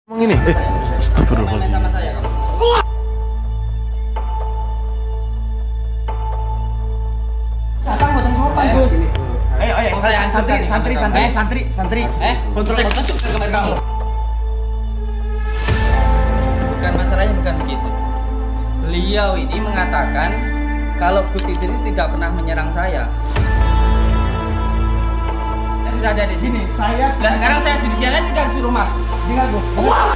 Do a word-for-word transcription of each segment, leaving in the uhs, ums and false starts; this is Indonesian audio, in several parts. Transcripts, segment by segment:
Emang ini? Eh, astagfirullahaladzim. Datang potong sopan, Gus. Ayo, ayo, santri, santri, santri, santri, santri. Eh, kontrol kontrol ke kamar kamu. Bukan masalahnya bukan begitu. Beliau ini mengatakan kalau Gus Idris tidak pernah menyerang saya. Saya sudah ada di sini. Saya. Nah sekarang saya di sini tidak disuruh masuk. Dengar, Gus.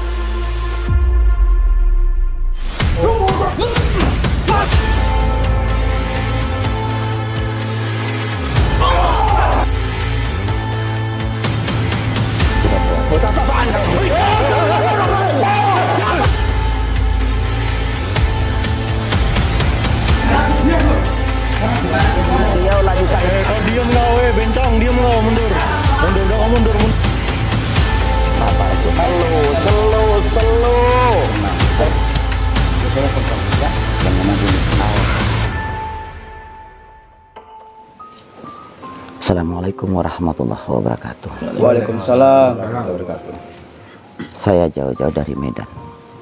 Beliau lagi sakit. Eh, kau diem kau, eh, bencong, diem kau, mundur. Mundur, udah kau mundur, mundur. Sabar, selo, selo, selo. Assalamualaikum warahmatullahi wabarakatuh. Waalaikumsalam warahmatullahi wabarakatuh. Saya jauh-jauh dari Medan.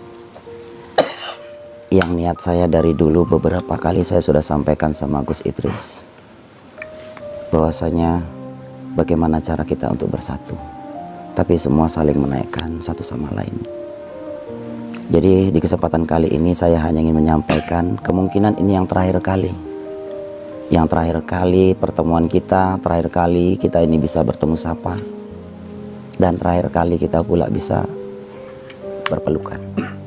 Yang niat saya dari dulu beberapa kali saya sudah sampaikan sama Gus Idris bahwasanya bagaimana cara kita untuk bersatu, tapi semua saling menaikkan satu sama lain. Jadi di kesempatan kali ini saya hanya ingin menyampaikan kemungkinan ini yang terakhir kali yang terakhir kali pertemuan kita, terakhir kali kita ini bisa bertemu sapa, dan terakhir kali kita pula bisa berpelukan.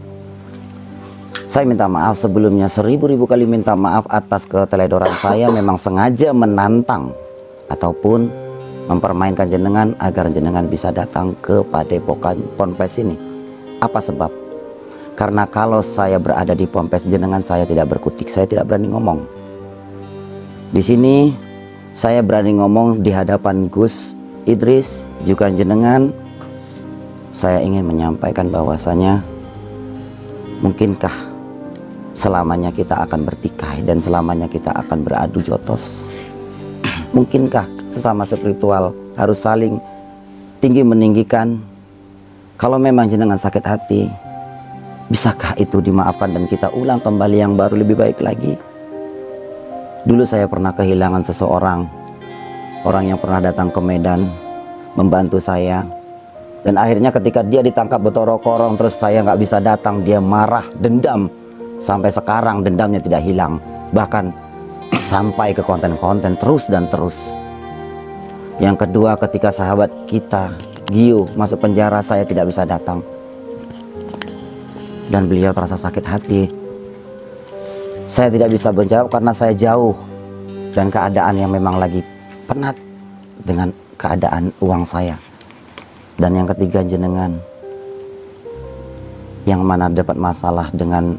Saya minta maaf sebelumnya, seribu-ribu kali minta maaf atas keteledoran saya. Memang sengaja menantang ataupun mempermainkan jenengan agar jenengan bisa datang ke Padepokan Ponpes ini. Apa sebab? Karena kalau saya berada di Ponpes jenengan, saya tidak berkutik, saya tidak berani ngomong. Di sini saya berani ngomong di hadapan Gus Idris juga jenengan. Saya ingin menyampaikan bahwasanya mungkinkah selamanya kita akan bertikai dan selamanya kita akan beradu jotos? Mungkinkah sesama spiritual harus saling tinggi meninggikan? Kalau memang jenengan sakit hati, bisakah itu dimaafkan dan kita ulang kembali yang baru lebih baik lagi? Dulu saya pernah kehilangan seseorang, orang yang pernah datang ke Medan membantu saya, dan akhirnya ketika dia ditangkap Betorokorong terus saya nggak bisa datang, dia marah, dendam. Sampai sekarang dendamnya tidak hilang, bahkan sampai ke konten-konten terus dan terus. Yang kedua, ketika sahabat kita Giu masuk penjara, saya tidak bisa datang dan beliau terasa sakit hati. Saya tidak bisa menjawab karena saya jauh dan keadaan yang memang lagi penat dengan keadaan uang saya. Dan yang ketiga, jenengan yang mana dapat masalah dengan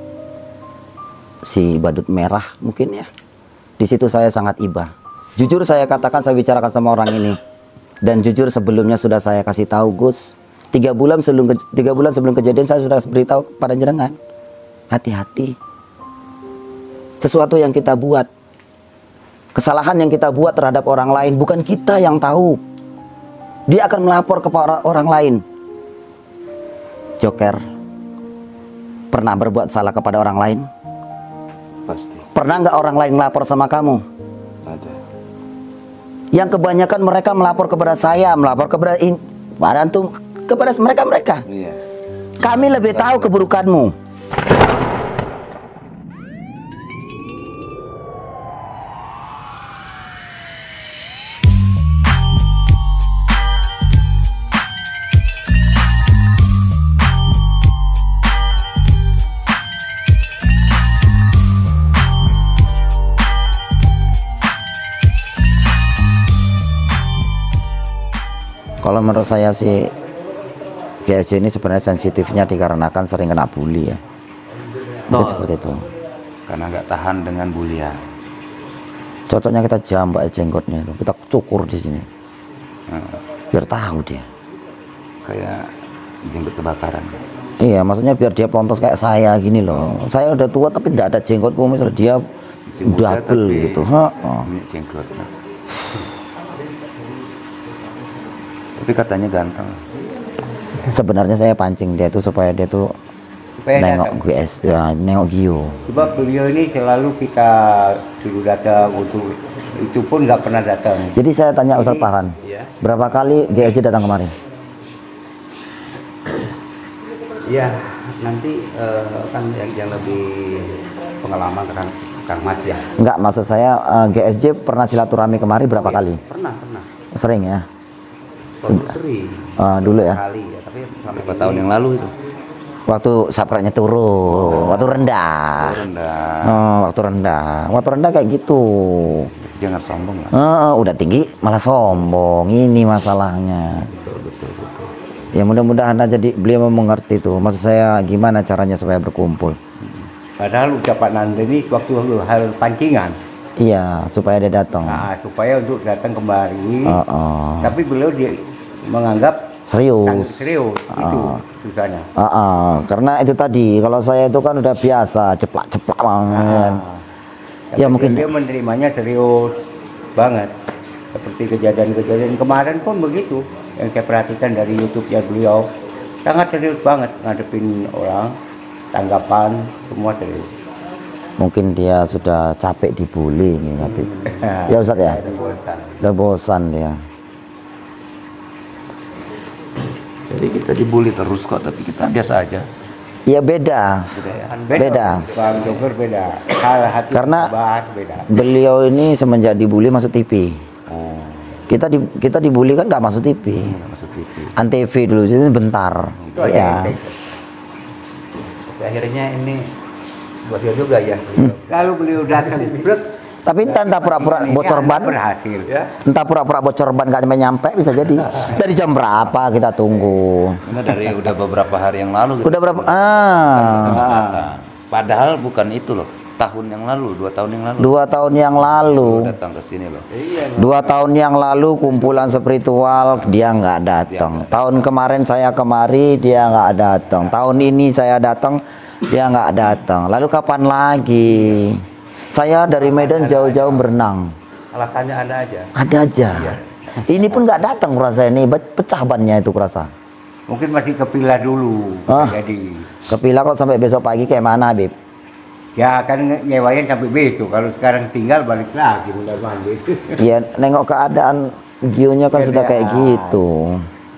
si badut merah mungkin ya. Di situ saya sangat iba. Jujur saya katakan, saya bicarakan sama orang ini. Dan jujur sebelumnya sudah saya kasih tahu Gus. Tiga bulan sebelum tiga bulan sebelum kejadian saya sudah beritahu pada jenengan, hati-hati. Sesuatu yang kita buat, kesalahan yang kita buat terhadap orang lain, bukan kita yang tahu. Dia akan melapor kepada orang lain. Joker, pernah berbuat salah kepada orang lain? Pasti. Pernah nggak orang lain melapor sama kamu? Ada. Yang kebanyakan mereka melapor kepada saya, melapor kepada in, antum, kepada mereka-mereka. Iya. Kami lebih tahu keburukanmu. Kalau menurut saya sih G F C ini sebenarnya sensitifnya dikarenakan sering kena bully ya. Mungkin seperti itu. Karena nggak tahan dengan bulian. Cocoknya kita jambak jenggotnya itu, kita cukur di sini. Hmm. Biar tahu dia. Kayak jenggot kebakaran. Iya, maksudnya biar dia plontos kayak saya gini loh. Saya udah tua tapi tidak ada jenggotku, misalnya dia Si muda double tapi gitu. Ha, ha. punya jenggot. Tapi katanya ganteng. Sebenarnya saya pancing dia tuh supaya dia tuh Supaya nengok G S, ya, nengok Gio. Sebab beliau ini selalu kita suruh datang untuk itu pun nggak pernah datang. Jadi saya tanya Ustaz Farhan, Iya. berapa kali G S J datang kemari? Iya, nanti eh, kan yang, yang lebih pengalaman kan Kang Mas ya. Enggak, maksud saya eh, G S J pernah silaturahmi kemari berapa kali? Pernah, pernah. Sering ya? Kalau sering. Eh, dulu ya? Kali ya, tapi sampai beberapa tahun yang lalu itu. Waktu sapratnya turun, waktu rendah. Rendah. Oh, waktu rendah, waktu rendah kayak gitu. Jangan sombong lah. Eh, udah tinggi malah sombong, ini masalahnya. Betul, betul, betul. Ya mudah-mudahan aja di, beliau mau mengerti tuh. Maksud saya gimana caranya supaya berkumpul. Padahal ucapan Anda ini waktu hal pancingan. Iya, supaya dia datang. Nah, supaya untuk datang kembali. Oh, oh. Tapi beliau dia menganggap Serius. sangat serius itu susahnya. Ah, ah. Karena itu tadi, kalau saya itu kan udah biasa ceplak-ceplak banget. Tapi Ya, mungkin- dia menerimanya serius banget. Seperti kejadian-kejadian kemarin pun begitu. Yang saya perhatikan dari YouTube-nya beliau sangat serius banget ngadepin orang, tanggapan semua serius. Mungkin dia sudah capek dibully nih, tapi ya Ustaz ya, Ada bosan. udah bosan dia. Jadi kita dibully terus kok, tapi kita biasa aja. Ya beda, beda. Bang Joker beda. Hal hati Karena- bahas beda. Beliau ini semenjak dibully masuk T V. Oh, Kita di, kita dibully kan nggak masuk T V. nggak masuk T V. Antv dulu itu bentar. Itu aja. Ya. Tapi akhirnya ini buat dia juga ya. Lalu beliau datang, brek, Tapi entah, entah pura-pura bocor ban, berhasil. entah pura-pura bocor ban nggak nyampe nyampe bisa jadi. Dari jam berapa kita tunggu? Karena dari udah beberapa hari yang lalu. Udah berapa? Ah, Nah, padahal bukan itu loh. Tahun yang lalu, dua tahun yang lalu. dua tahun yang lalu. Datang ke sini loh. Dua tahun yang lalu kumpulan spiritual dia nggak datang. Tahun kemarin saya kemari dia nggak datang. Tahun ini saya datang dia nggak datang. Lalu kapan lagi? Saya dari Medan jauh-jauh berenang. Alasannya ada aja. Ada aja. Ini pun nggak datang kurasa ini. Pecah bannya itu kurasa. Mungkin masih kepilah dulu. Ah. Jadi Kepilah kalau sampai besok pagi kayak mana, Bib? ya akan nyewain sampai besok. Kalau sekarang tinggal balik lagi mulai mandi. Ya nengok keadaan Gionya kan sudah kayak gitu.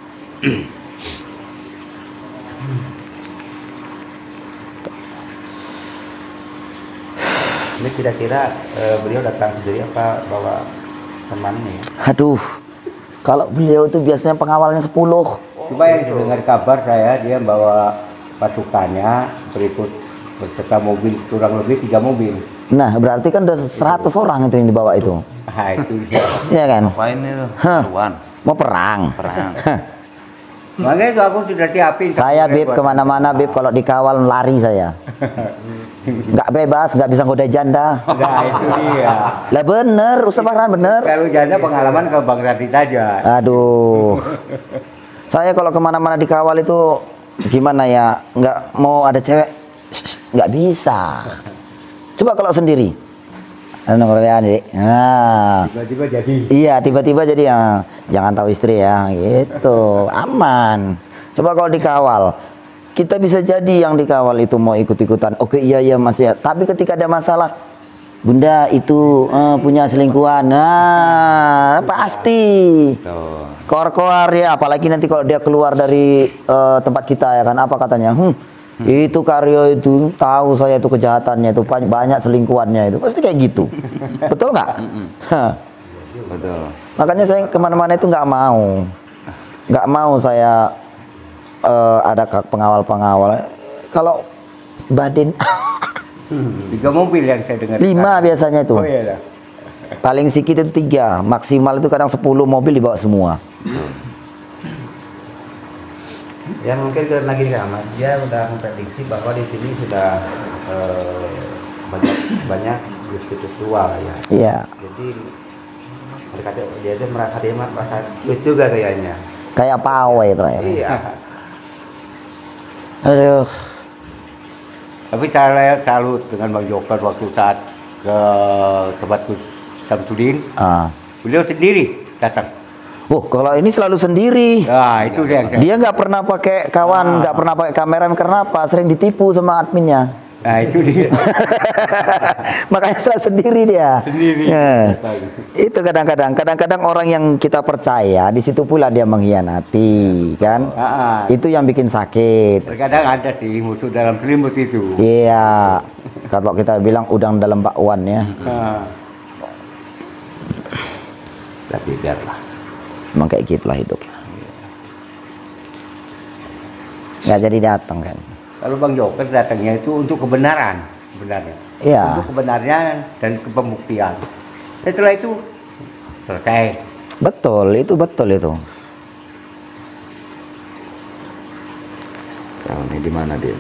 Ini kira-kira eh, beliau datang sendiri apa bawa temannya ya? Aduh, kalau beliau itu biasanya pengawalnya sepuluh. Cuma yang dengar kabar saya dia bawa pasukannya berikut berserta mobil kurang lebih tiga mobil. Nah, berarti kan udah seratus orang itu yang dibawa itu. Nah itu dia. Iya kan? Ngapain itu? Hah. Seruan, Mau perang. perang. Makanya itu aku sudah siapin. Saya Bib kemana-mana Bib kalau dikawal lari saya. Nggak bebas, nggak bisa ngoda janda. Nah itu dia. Lah bener, Ustaz Farhan bener. Kalau janda pengalaman ke Bang Radit aja. Aduh. Saya kalau kemana-mana dikawal itu gimana ya? Nggak mau ada cewek, nggak bisa. Coba kalau sendiri. Anu kerewean, Dik. Nah. Tiba-tiba jadi. Iya, tiba-tiba jadi ya, jangan tahu istri ya, gitu, aman. Coba kalau dikawal, kita bisa jadi yang dikawal itu mau ikut-ikutan. Oke, iya iya Mas ya. Tapi ketika ada masalah, Bunda itu eh, punya selingkuhan, nah pasti. Tuh. Koar-koar ya, apalagi nanti kalau dia keluar dari eh, tempat kita ya kan, apa katanya? Hmm, itu Karyo itu tahu saya itu kejahatannya itu banyak, banyak selingkuhannya itu pasti kayak gitu. Betul nggak? Hah. Betul. Makanya saya kemana-mana itu nggak mau, nggak mau saya eh, ada pengawal-pengawal. Kalau Badin Tiga mobil yang saya dengar. lima biasanya itu, Oh iya dah. paling sedikit itu tiga, maksimal itu kadang sepuluh mobil dibawa semua. Ya mungkin karena gini kan, Mas, dia udah memprediksi bahwa di sini sudah eh, banyak banyak spiritual ya. Iya. Jadi mereka dia itu merasa dia merasa lucu juga kayaknya. Kayak pawai terakhir. Iya. Aduh. Tapi saya salut dengan Bang Joker waktu saat ke tempat Gus Samsudin. Ah. Beliau sendiri datang. Oh, kalau ini selalu sendiri. Nah, itu dia. Dia nggak pernah pakai kawan, nggak pernah pakai kamera. Karena apa? Sering ditipu sama adminnya. Nah, itu dia. Makanya selalu sendiri dia. Sendiri. Ya. Itu kadang-kadang, kadang-kadang orang yang kita percaya di situ pula dia mengkhianati, kan? Ah, Itu yang bikin sakit. terkadang ada sih musuh dalam selimut itu. Iya. Kalau kita bilang udang dalam bakwan ya. Nah, Tapi biarlah. Emang kayak gitulah hidup. Nggak jadi datang kan. kalau Bang Joker datangnya itu untuk kebenaran, sebenarnya. Iya. Untuk kebenaran dan kepembuktian. Setelah itu selesai. Betul, itu betul itu. Tahu nih di mana dia?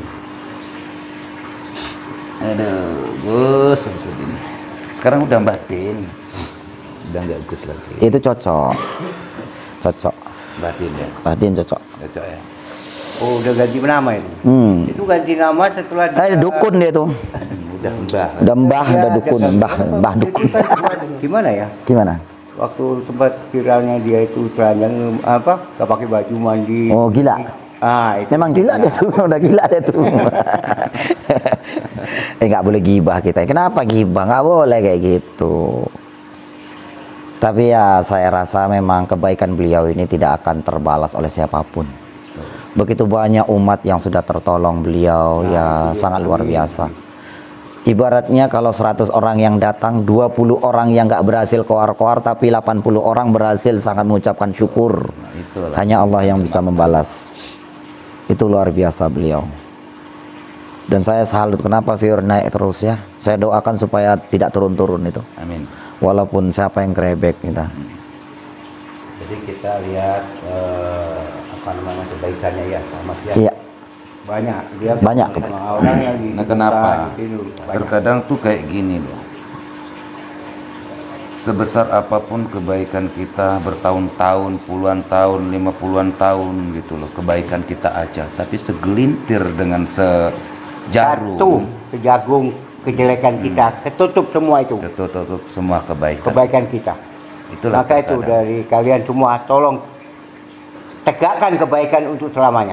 Aduh, Gus Samsudin. Sekarang udah batin. Udah nggak Gus lagi. Itu cocok. Cocok. Batin ya. Batin cocok. Cocok ya. Oh, udah ganti nama itu. Hmm. Itu ganti nama setelah Eh, dukun dia tuh. Udah mbah. Udah mbah, Ya, udah dukun, jaga- mbah, mbah dukun. Gimana ya? Gimana? Waktu tempat viralnya dia itu telanjang apa? Gak pakai baju mandi. Oh, gila. Ah, itu. Memang gila dia tuh, udah gila dia tuh. eh, nggak boleh gibah kita. Kenapa gibah? Nggak boleh kayak gitu. Tapi ya saya rasa memang kebaikan beliau ini tidak akan terbalas oleh siapapun. Begitu banyak umat yang sudah tertolong beliau, ya sangat luar biasa. Ibaratnya kalau seratus orang yang datang, dua puluh orang yang nggak berhasil koar-koar, tapi delapan puluh orang berhasil sangat mengucapkan syukur. Itulah. Hanya Allah yang bisa membalas. Itu luar biasa beliau. Dan saya salut kenapa viewer naik terus ya. Saya doakan supaya tidak turun-turun itu. Amin. Walaupun siapa yang krebek kita. Jadi kita lihat eh, apa namanya kebaikannya ya, Mas ya. Iya. Banyak. Dia Banyak. sama orang yang di Nah kenapa? itu banyak. Terkadang tuh kayak gini loh. Sebesar apapun kebaikan kita bertahun-tahun, puluhan tahun, lima puluhan tahun gitu loh, kebaikan kita aja. Tapi segelintir dengan Jatuh, sejarum, kejagung, kejelekan kita, ketutup semua itu. tutup semua kebaikan. Kebaikan kita. Itulah Maka itu terkadang. dari kalian semua tolong tegakkan kebaikan untuk selamanya.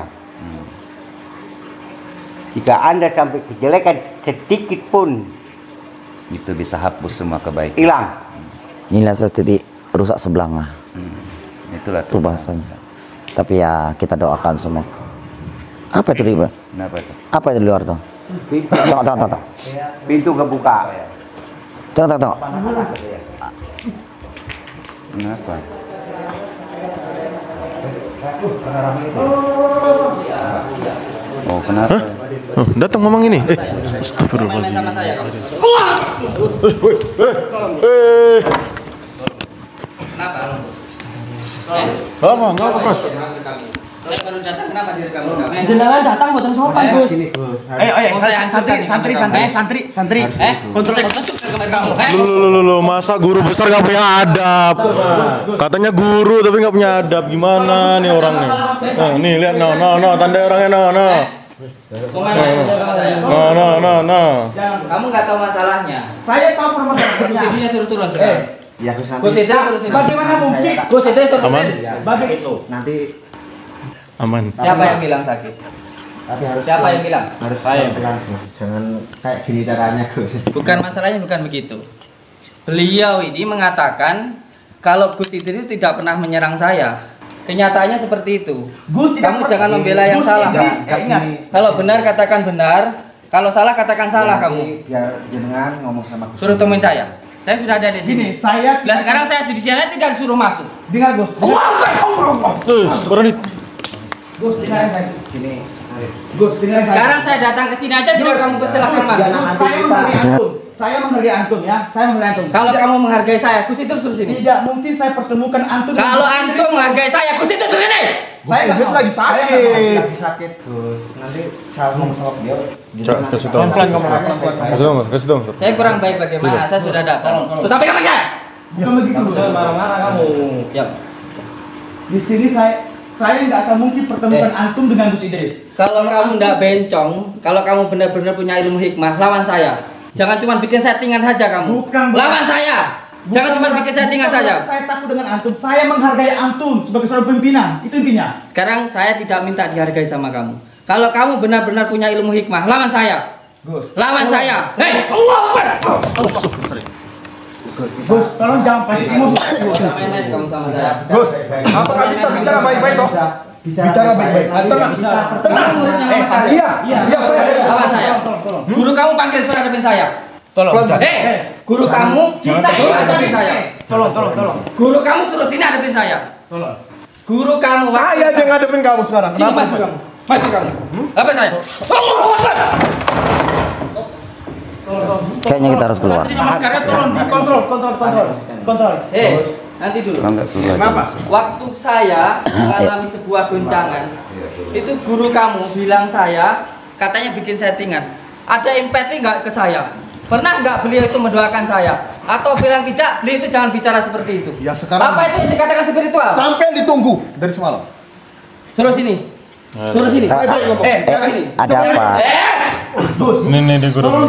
Jika Anda sampai kejelekan sedikit pun Itu bisa hapus semua kebaikan. hilang. Inilah seperti rusak sebelanga. Itulah Itu bahasanya. Tapi ya kita doakan semua. Apa itu riba? Kenapa tuh? Apa itu di luar tuh? Pintu, Tengok, tengok, tengok. pintu kebuka. Tengok, tengok, tengok. Kenapa? Oh kenapa? Oh, datang ngomong ini. Eh, Main astagfirullahaladzim. sama saya kamu. Eh, Kenapa? apa? Enggak apa, Mas. Saya baru datang, kenapa direkam rekam? Jenengan datang boten sopan, Gus. Ayo, ayo, Mau saya santri, angkat santri, nih, santri, eh? santri, santri. Eh, kontrol kontrol kamar kamu. Eh, Lu, lu, lu, lu, masa guru besar gak punya adab? Katanya guru tapi gak punya adab. Gimana nih orangnya? Nah, nih lihat, no, no, no, tanda orangnya, no, no, mau main main sama saya. no, no, no, no. Kamu nggak tahu masalahnya. Saya tahu permasalahannya. Kursinya suruh turun sekarang. Ya, Gus nanti. Kursi itu suruh sini. Bagaimana mungkin? Kursi itu suruh Aman? turun. Bagi itu nanti Aman. Siapa yang bilang sakit? tapi harus Siapa yang bilang? harus saya yang bilang, Gus. Jangan kayak gini caranya, Gus. Bukan masalahnya bukan begitu. Beliau ini mengatakan kalau Gus Idris itu tidak pernah menyerang saya. Kenyataannya seperti itu. Gus tidak Kamu per- jangan membela yang Gus salah. Idris, Pak. eh, ingat. Kalau benar katakan benar, kalau salah katakan salah kamu. Nanti biar jenengan ngomong sama Gus. Suruh temuin saya. Saya sudah ada di Sini, sini. saya Nah sekarang saya di sini tidak disuruh masuk. dengar, Gus. Tuh, berani. Gus, dengar saya. Sini. Gus, dengar saya. Sekarang saya datang ke sini aja tidak kamu persilahkan Gus, masuk. Gus, saya menghargai antum. Saya menghargai antum ya. Saya menghargai antum. Kalau Tidak- kamu menghargai saya, Gus itu suruh sini. tidak mungkin saya pertemukan antum. dengan Kalau Gus Idris. antum menghargai saya, Gus itu suruh sini. Saya nggak mau. lagi sakit. Saya nggak lagi sakit, Gus. Nanti saya ngomong sama beliau. Coba, kasih tahu. Pelan-pelan ngomong. Kasih dong, kasih dong. Saya kurang baik bagaimana? Saya sudah datang. Tetapi kamu saya. Bukan begitu, Gus. Marah-marah kamu. Ya. Di sini saya saya nggak akan mungkin pertemukan antum dengan Gus Idris. Kalau kamu ndak bencong, kalau kamu benar-benar punya ilmu hikmah, lawan saya. Jangan cuma bikin settingan saja kamu. Bukan, bukan. Lawan saya. Jangan cuma bikin settingan saja. Saya takut dengan antum. Saya menghargai antum sebagai seorang pimpinan. Itu intinya. Sekarang saya tidak minta dihargai sama kamu. Kalau kamu benar-benar punya ilmu hikmah, lawan saya. Gus. Lawan saya. Hei, Allah Akbar. Gus, tolong jangan pakai emosi. Jangan main-main kamu sama saya. Gus, apakah bisa bicara baik-baik toh? Bicara baik-baik. Tenang, tenang. Eh, iya, iya saya. Lawan saya. Guru kamu panggil suruh hadapin saya. Tolong. Hei, guru kamu suruh hadapin saya. Tolong, tolong, tolong. Guru kamu suruh sini hadapin saya. Tolong. Guru kamu. Saya yang ngadepin kamu sekarang. Sini Kenapa? maju kamu. Maju kamu. Apa saya? Allah Akbar. Kayaknya kita harus keluar. Maskarnya tolong dikontrol, kontrol, kontrol. Kontrol. Hei, nanti dulu. Kenapa? Waktu saya mengalami sebuah goncangan, itu guru kamu bilang saya katanya bikin settingan. Ada empati nggak ke saya? Pernah nggak beliau itu mendoakan saya? Atau bilang tidak, beliau itu jangan bicara seperti itu? Ya, sekarang- Apa itu yang dikatakan spiritual? Sampai ditunggu dari semalam. Suruh sini. Suruh sini. Baik, baik, ngomong. Eh, Eh, sini. ada apa? Eh, Ini nih di guru.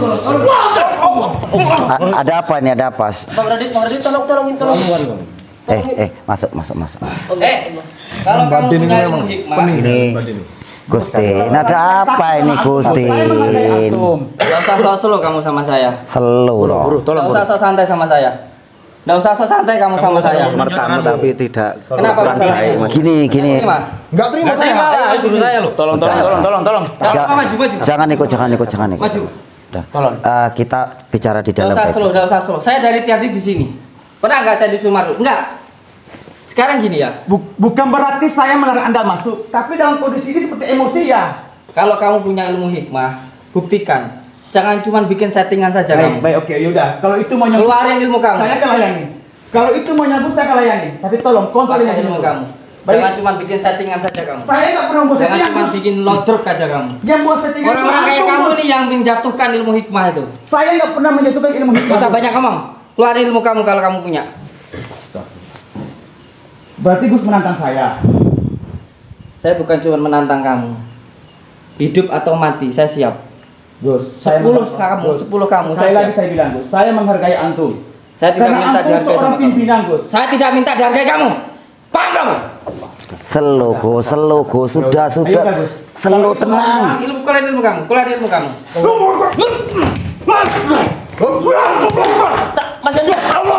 A- ada apa ini? Ada apa? Bang Radit, Bang Radit tolong tolongin tolong. Eh, eh, masuk, masuk, masuk, masuk. eh, kalau kamu Badin ini punya memang ilmu hikmah, pening. Ini Badin ini. Gustin, ada apa ini Gustin? nggak usah slow-slow kamu sama saya. Selalu loh. Nggak usah sok santai sama saya. Nggak usah sok santai kamu sama saya. Martamu tapi tidak Kenapa masalahnya? Gini, gini. Enggak terima saya. Lah, Guru saya loh. tolong tolong tolong tolong tolong Jangan Ja- maju, maju. Jangan ikut, jangan ikut, jangan ikut. Maju. Dah. Eh, kita bicara di Nggak dalam. usah baik. slow, nggak usah slow. Saya dari tadi di sini. Pernah nggak saya di Sumarlu? Enggak. Sekarang gini ya. Bu- bukan berarti saya melarang Anda masuk, tapi dalam kondisi ini seperti emosi ya. Kalau kamu punya ilmu hikmah, buktikan. Jangan cuma bikin settingan saja Baik, kamu. baik, oke, yaudah. Kalau itu mau nyambut, Keluarin ilmu kamu. saya akan layani. Kalau itu mau nyambut, saya akan layani. Tapi tolong kontrol Pakai emosi ilmu dulu. kamu. Baik. Jangan cuma bikin settingan saja kamu. Saya nggak pernah buat Jangan settingan. cuma Gus. bikin lodrok aja kamu. Yang buat settingan Orang-orang itu kayak antum, kamu Gus. nih yang menjatuhkan ilmu hikmah itu. Saya nggak pernah menjatuhkan ilmu Gak usah hikmah. banyak ngomong. Keluarin ilmu kamu kalau kamu punya. Berarti Gus menantang saya. Saya bukan cuma menantang kamu. Hidup atau mati, saya siap. Gus, saya Sepuluh menantang- kamu, Gus, sepuluh kamu, Sekali saya lagi siap. saya bilang, Gus, saya menghargai antum. Saya tidak Karena minta antum dihargai seorang sama kamu. pimpinan, Gus. Saya tidak minta dihargai kamu. Paham kamu? Slow, Gus, slow, Gus. Sudah, Ayo, sudah. Gus. Slow, tenang. Ilmu keluarin ilmu kamu, keluarin ilmu kamu. Mas Andi.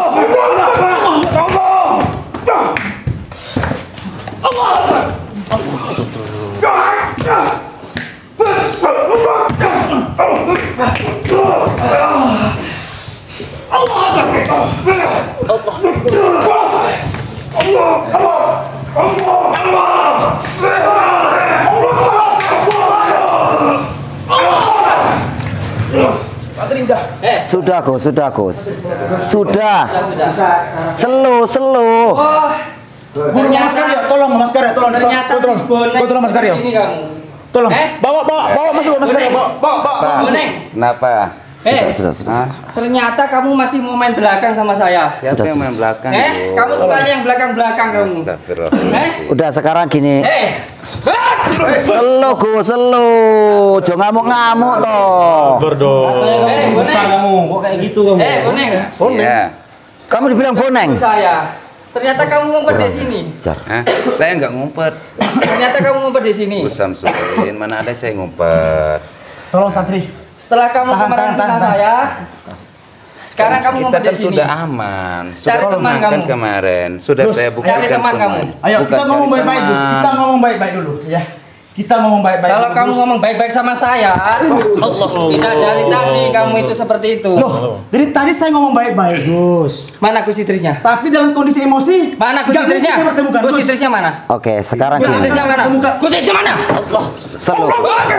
Eh, Sudah, Gus, sudah, Gus. Sudah. sudah, sudah. Slow, slow. Oh, Guru Mas Karya, tolong Mas Karya, tolong ternyata kontrol. si bonek Kontrol Mas Karya. ini kamu. Tolong. Eh? Bawa, bawa, bawa masuk Mas Karya. Bawa, bawa, bawa. Bonek. Kenapa? Eh, Sudah, sudah, sudah. ternyata kamu masih mau main belakang sama saya. Siapa Sudah, yang main sudah. belakang? Eh, Bro? kamu sukanya yang belakang-belakang kamu. Astagfirullah. Eh? Udah sekarang gini. Eh. Slow, Gus, slow. Jangan ngamuk-ngamuk toh. Eh, bonek. Kamu kok kayak gitu kamu? Eh, bonek. Iya. Kamu dibilang boneng. Saya. Ternyata kamu ngumpet di sini. Jar. Hah? Saya nggak ngumpet. Ternyata kamu ngumpet di sini. Usam Sudin, mana ada saya ngumpet. Tolong santri. Setelah kamu Tahan, kemarin tahan, fitnah tahan, saya, sekarang kamu Kita ngumpet kan di sini. sudah aman. Cari Sudah teman makan kamu. kemarin. Sudah Terus, saya cari buktikan teman semua. kamu. Ayo Bukan kita ngomong cari baik-baik, Gus. teman. Kita ngomong baik-baik dulu, ya. Kita ngomong baik-baik. Kalau dulu, kamu Gus. ngomong baik-baik sama saya, tidak dari tadi kamu itu seperti itu. Loh, jadi tadi saya ngomong baik-baik, Gus. Mana Gus Idrisnya? Tapi dalam kondisi emosi, Mana Gus nggak mungkin Idrisnya? saya bertemukan, Gus Gus. Idrisnya mana? Oke, sekarang Gus gini. Idrisnya mana? Temukan. Gus Idrisnya mana? Allah. Slow.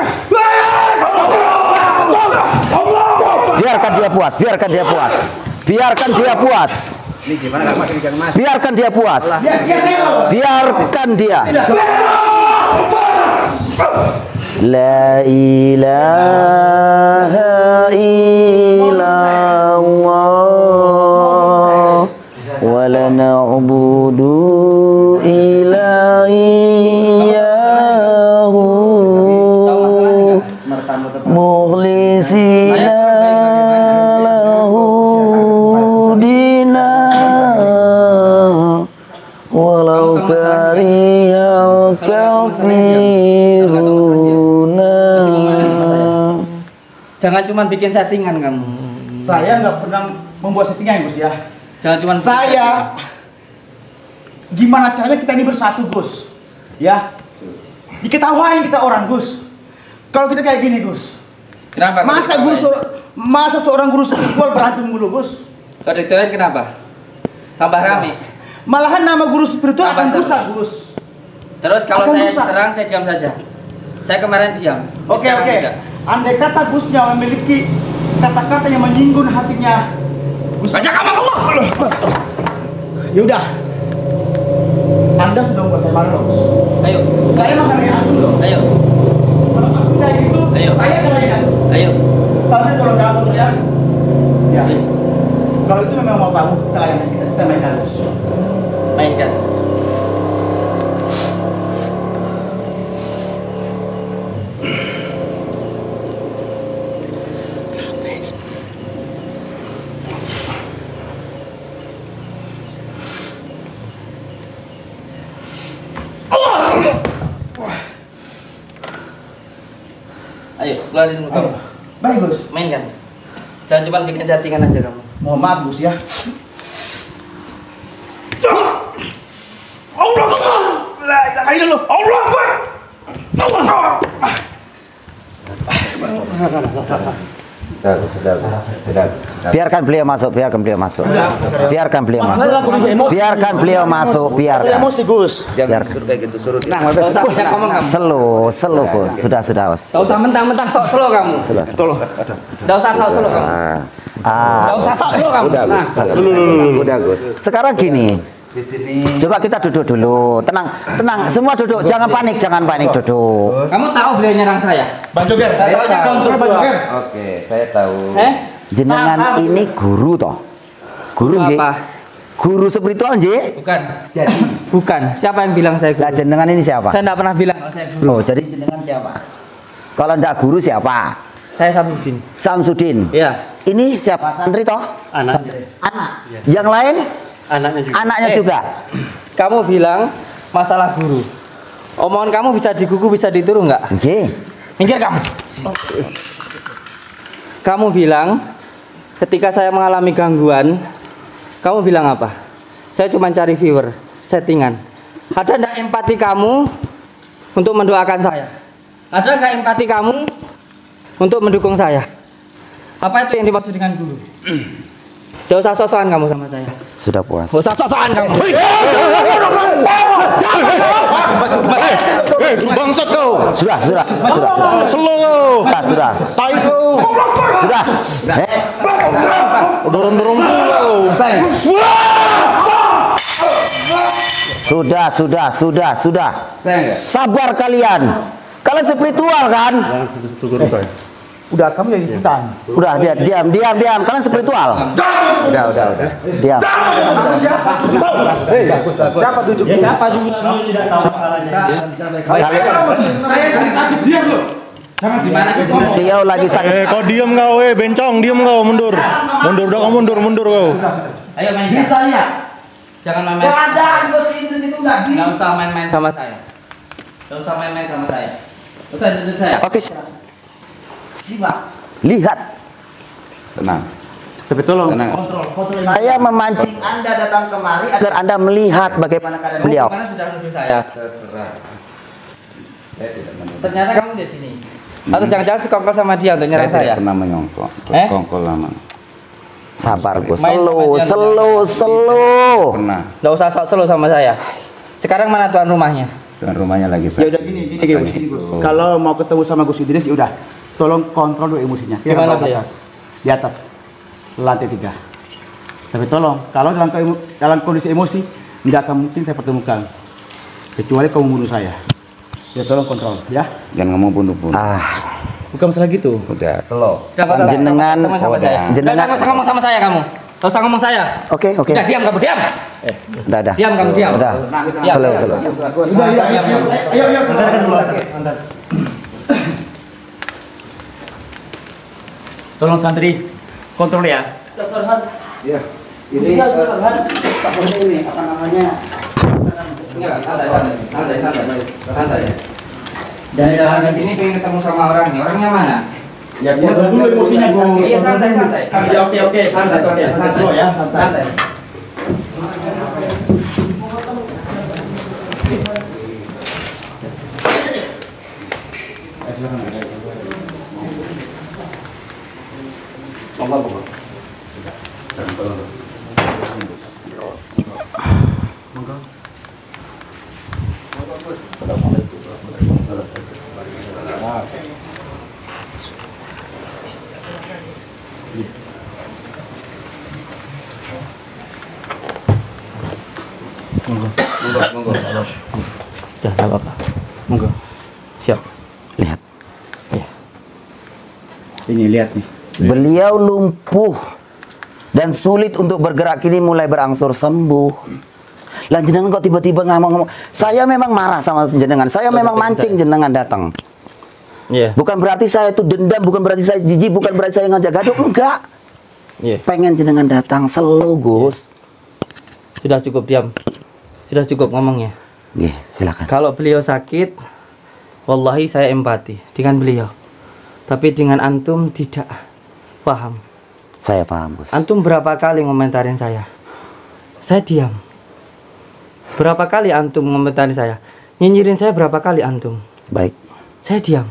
Biarkan dia puas, biarkan dia puas. Biarkan dia puas. Ini gimana kalau makin ikan mas? Biarkan dia puas. Ya, ya saya ngomong. Biarkan dia. La ilaha illallah wa la na'budu illa iyyahu mukhlisina lahu dina Jangan cuma bikin settingan kamu. Saya nggak pernah membuat settingan Gus ya. Jangan cuma Saya gimana caranya kita ini bersatu Gus? Ya. Diketawain kita orang Gus. Kalau kita kayak gini Gus. Kenapa? Masa guru masa seorang guru spiritual berantem mulu Gus? Kalau diketawain kenapa? Tambah rame. Malahan nama guru spiritual akan rusak Gus. Terus kalau Akan saya rusak. serang saya diam saja. Saya kemarin diam. Oke Sekarang oke. tidak. Andai kata Gusnya memiliki kata-kata yang menyinggung hatinya Gus. Baca kamu Allah. Ya udah. Anda sudah membuat saya malu Gus. Ayo. Saya menghargai aku loh. Ayo. Kalau aku kayak gitu, Ayo. saya kalahin aku. Ayo. Sampai tolong kamu ya. Ya. Kalau itu memang mau kamu, kita layan kita, kita mainkan Gus. Mainkan. Ayo, keluarin muka. Baik Gus. Mainkan. Jangan cuma bikin settingan aja kamu. Mohon maaf Gus ya. Allah Akbar. La ilaha illallah. Allah Akbar. Allah Akbar. Sudah, sudah, sudah, sudah. Biarkan beliau masuk, biarkan beliau masuk. Biarkan beliau masuk. Biarkan beliau masuk, biarkan. Emosi Gus. Jangan suruh kayak gitu, suruh. Nah, enggak usah banyak ngomong kamu. Slow, slow Gus. Sudah, sudah Gus. Enggak usah mentang-mentang sok slow kamu. Slow. Enggak usah sok slow kamu. Ah, Enggak usah sok slow kamu. Udah, Nah, Gus. Udah, Gus. sekarang gini. Di sini. Coba kita duduk dulu. Tenang, tenang. Semua duduk. Jangan panik, jangan panik. Duduk. kamu tahu beliau nyerang saya? Bang Joger. Saya tahu tahu. kontrol Bang Joger. Oke, saya tahu. Eh? Jenengan ini guru toh? Guru nggih? Apa? Guru spiritual nggih? Bukan. Jadi bukan. Siapa yang bilang saya Lah guru? jenengan ini siapa? Saya enggak pernah bilang kalau saya guru. Loh, jadi jenengan siapa? Kalau ndak guru siapa? Saya Samsudin. Samsudin. Iya. Ini siapa? Santri toh? Anak. Anak. Yang lain? Anaknya juga. Anaknya Eh. juga. Kamu bilang masalah guru. Omongan kamu bisa digugu, bisa ditiru nggak? Oke. Minggir kamu. Kamu bilang ketika saya mengalami gangguan, kamu bilang apa? Saya cuma cari viewer, settingan. Ada enggak empati kamu untuk mendoakan saya? Ada enggak empati kamu untuk mendukung saya? Apa itu yang dimaksud dengan guru? Jangan usah sok-sokan kamu sama saya. Sudah puas. Gak usah sok-sokan kamu. Eh, bangsat kau. Sudah, sudah, sudah, sudah. Slow kau. Sudah, sudah. Tai kau. Sudah. Eh, Dorong-dorong kau. sudah, sudah, sudah, sudah. Saya enggak. Sabar kalian. Kalian spiritual kan? Udah kamu yang ikutan. Udah, dia diam, diam, diam. Kalian spiritual. Udah, udah, udah. Diam. Siapa tunjuk? Ya siapa juga tidak tahu masalahnya. Saya cari tadi diam loh. Jangan Gimana itu? Beliau lagi Eh, sakit. kau diam kau, eh, bencong, diam kau, mundur. Mundur, udah kau mundur, mundur kau. Ayo main. Bisa ya? Jangan main-main. Keadaan bahasa Inggris itu nggak bisa. Nggak usah main-main sama saya. Nggak usah main-main sama saya. Nggak usah tuntut saya. Oke. Simak. Lihat. Tenang. Tapi tolong Tenang. kontrol, kontrol. Saya memancing Anda datang kemari agar Anda melihat bagaimana keadaan beliau. Kemana sudah nuduh saya? Terserah. Saya tidak menuduh. Ternyata kamu di sini. Atau jangan-jangan sekongkol sama dia untuk Saya nyerang saya? tidak pernah menyongkok. Terus Eh? kongkol lama. Sabar, Gus. Main sama Slow, dia, slow, slow. Pernah. Nggak usah sok selo sama saya. Sekarang mana tuan rumahnya? Tuan rumahnya lagi Ya sakit. udah gini, gini, gini, gini, Gus. Kalau mau ketemu sama Gus Idris, ya udah. Tolong kontrol dulu emosinya. Kita Di mana bawa ke beliau? atas. Di atas. Lantai tiga. Tapi tolong, kalau dalam ke- dalam kondisi emosi, tidak akan mungkin saya pertemukan. Kecuali kamu membunuh saya. Ya tolong kontrol, ya. Jangan ngomong bunuh-bunuh. Ah, Bukan masalah gitu. Udah, slow. Udah, nggak usah Jenengan- ngomong sama Oh, saya. dah. Jenengan Jenengan- nggak usah ngomong sama saya kamu. Nggak usah ngomong saya. oke, oke. Udah diam kamu diam. Udah, udah. Diam kamu diam. Udah. Diam. Slow, slow. Udah, ayo, ayo, ayo, ayo, ayo, santarkan dulu. Tolong santri, kontrol ya. Ya. Ini Pak ini apa namanya? Enggak, santai, santai, santai, santai, santai. Dari dalam di sini pengen ketemu sama orangnya. Orangnya mana? Ya, dulu emosinya Gus. Iya, santai, santai. Ya, oke, oke, santai, oke, santai dulu ya, santai. Udah, nggak apa-apa. Monggo. Siap. Lihat. Iya. Ini lihat nih. Beliau lumpuh dan sulit untuk bergerak, kini mulai berangsur sembuh. Lah jenengan kok tiba-tiba ngomong-ngomong. Saya memang marah sama jenengan. Saya memang mancing jenengan datang. Iya. Bukan berarti saya itu dendam, bukan berarti saya jijik, bukan berarti saya ngajak gaduh, enggak. Iya. Pengen jenengan datang selo, Gus. Sudah cukup diam. Sudah cukup ngomongnya. Iya, silakan. Kalau beliau sakit, wallahi saya empati dengan beliau. Tapi dengan antum tidak paham. Saya paham, Gus. Antum berapa kali ngomentarin saya? Saya diam. Berapa kali antum ngomentarin saya? Nyinyirin saya berapa kali antum? Baik. Saya diam.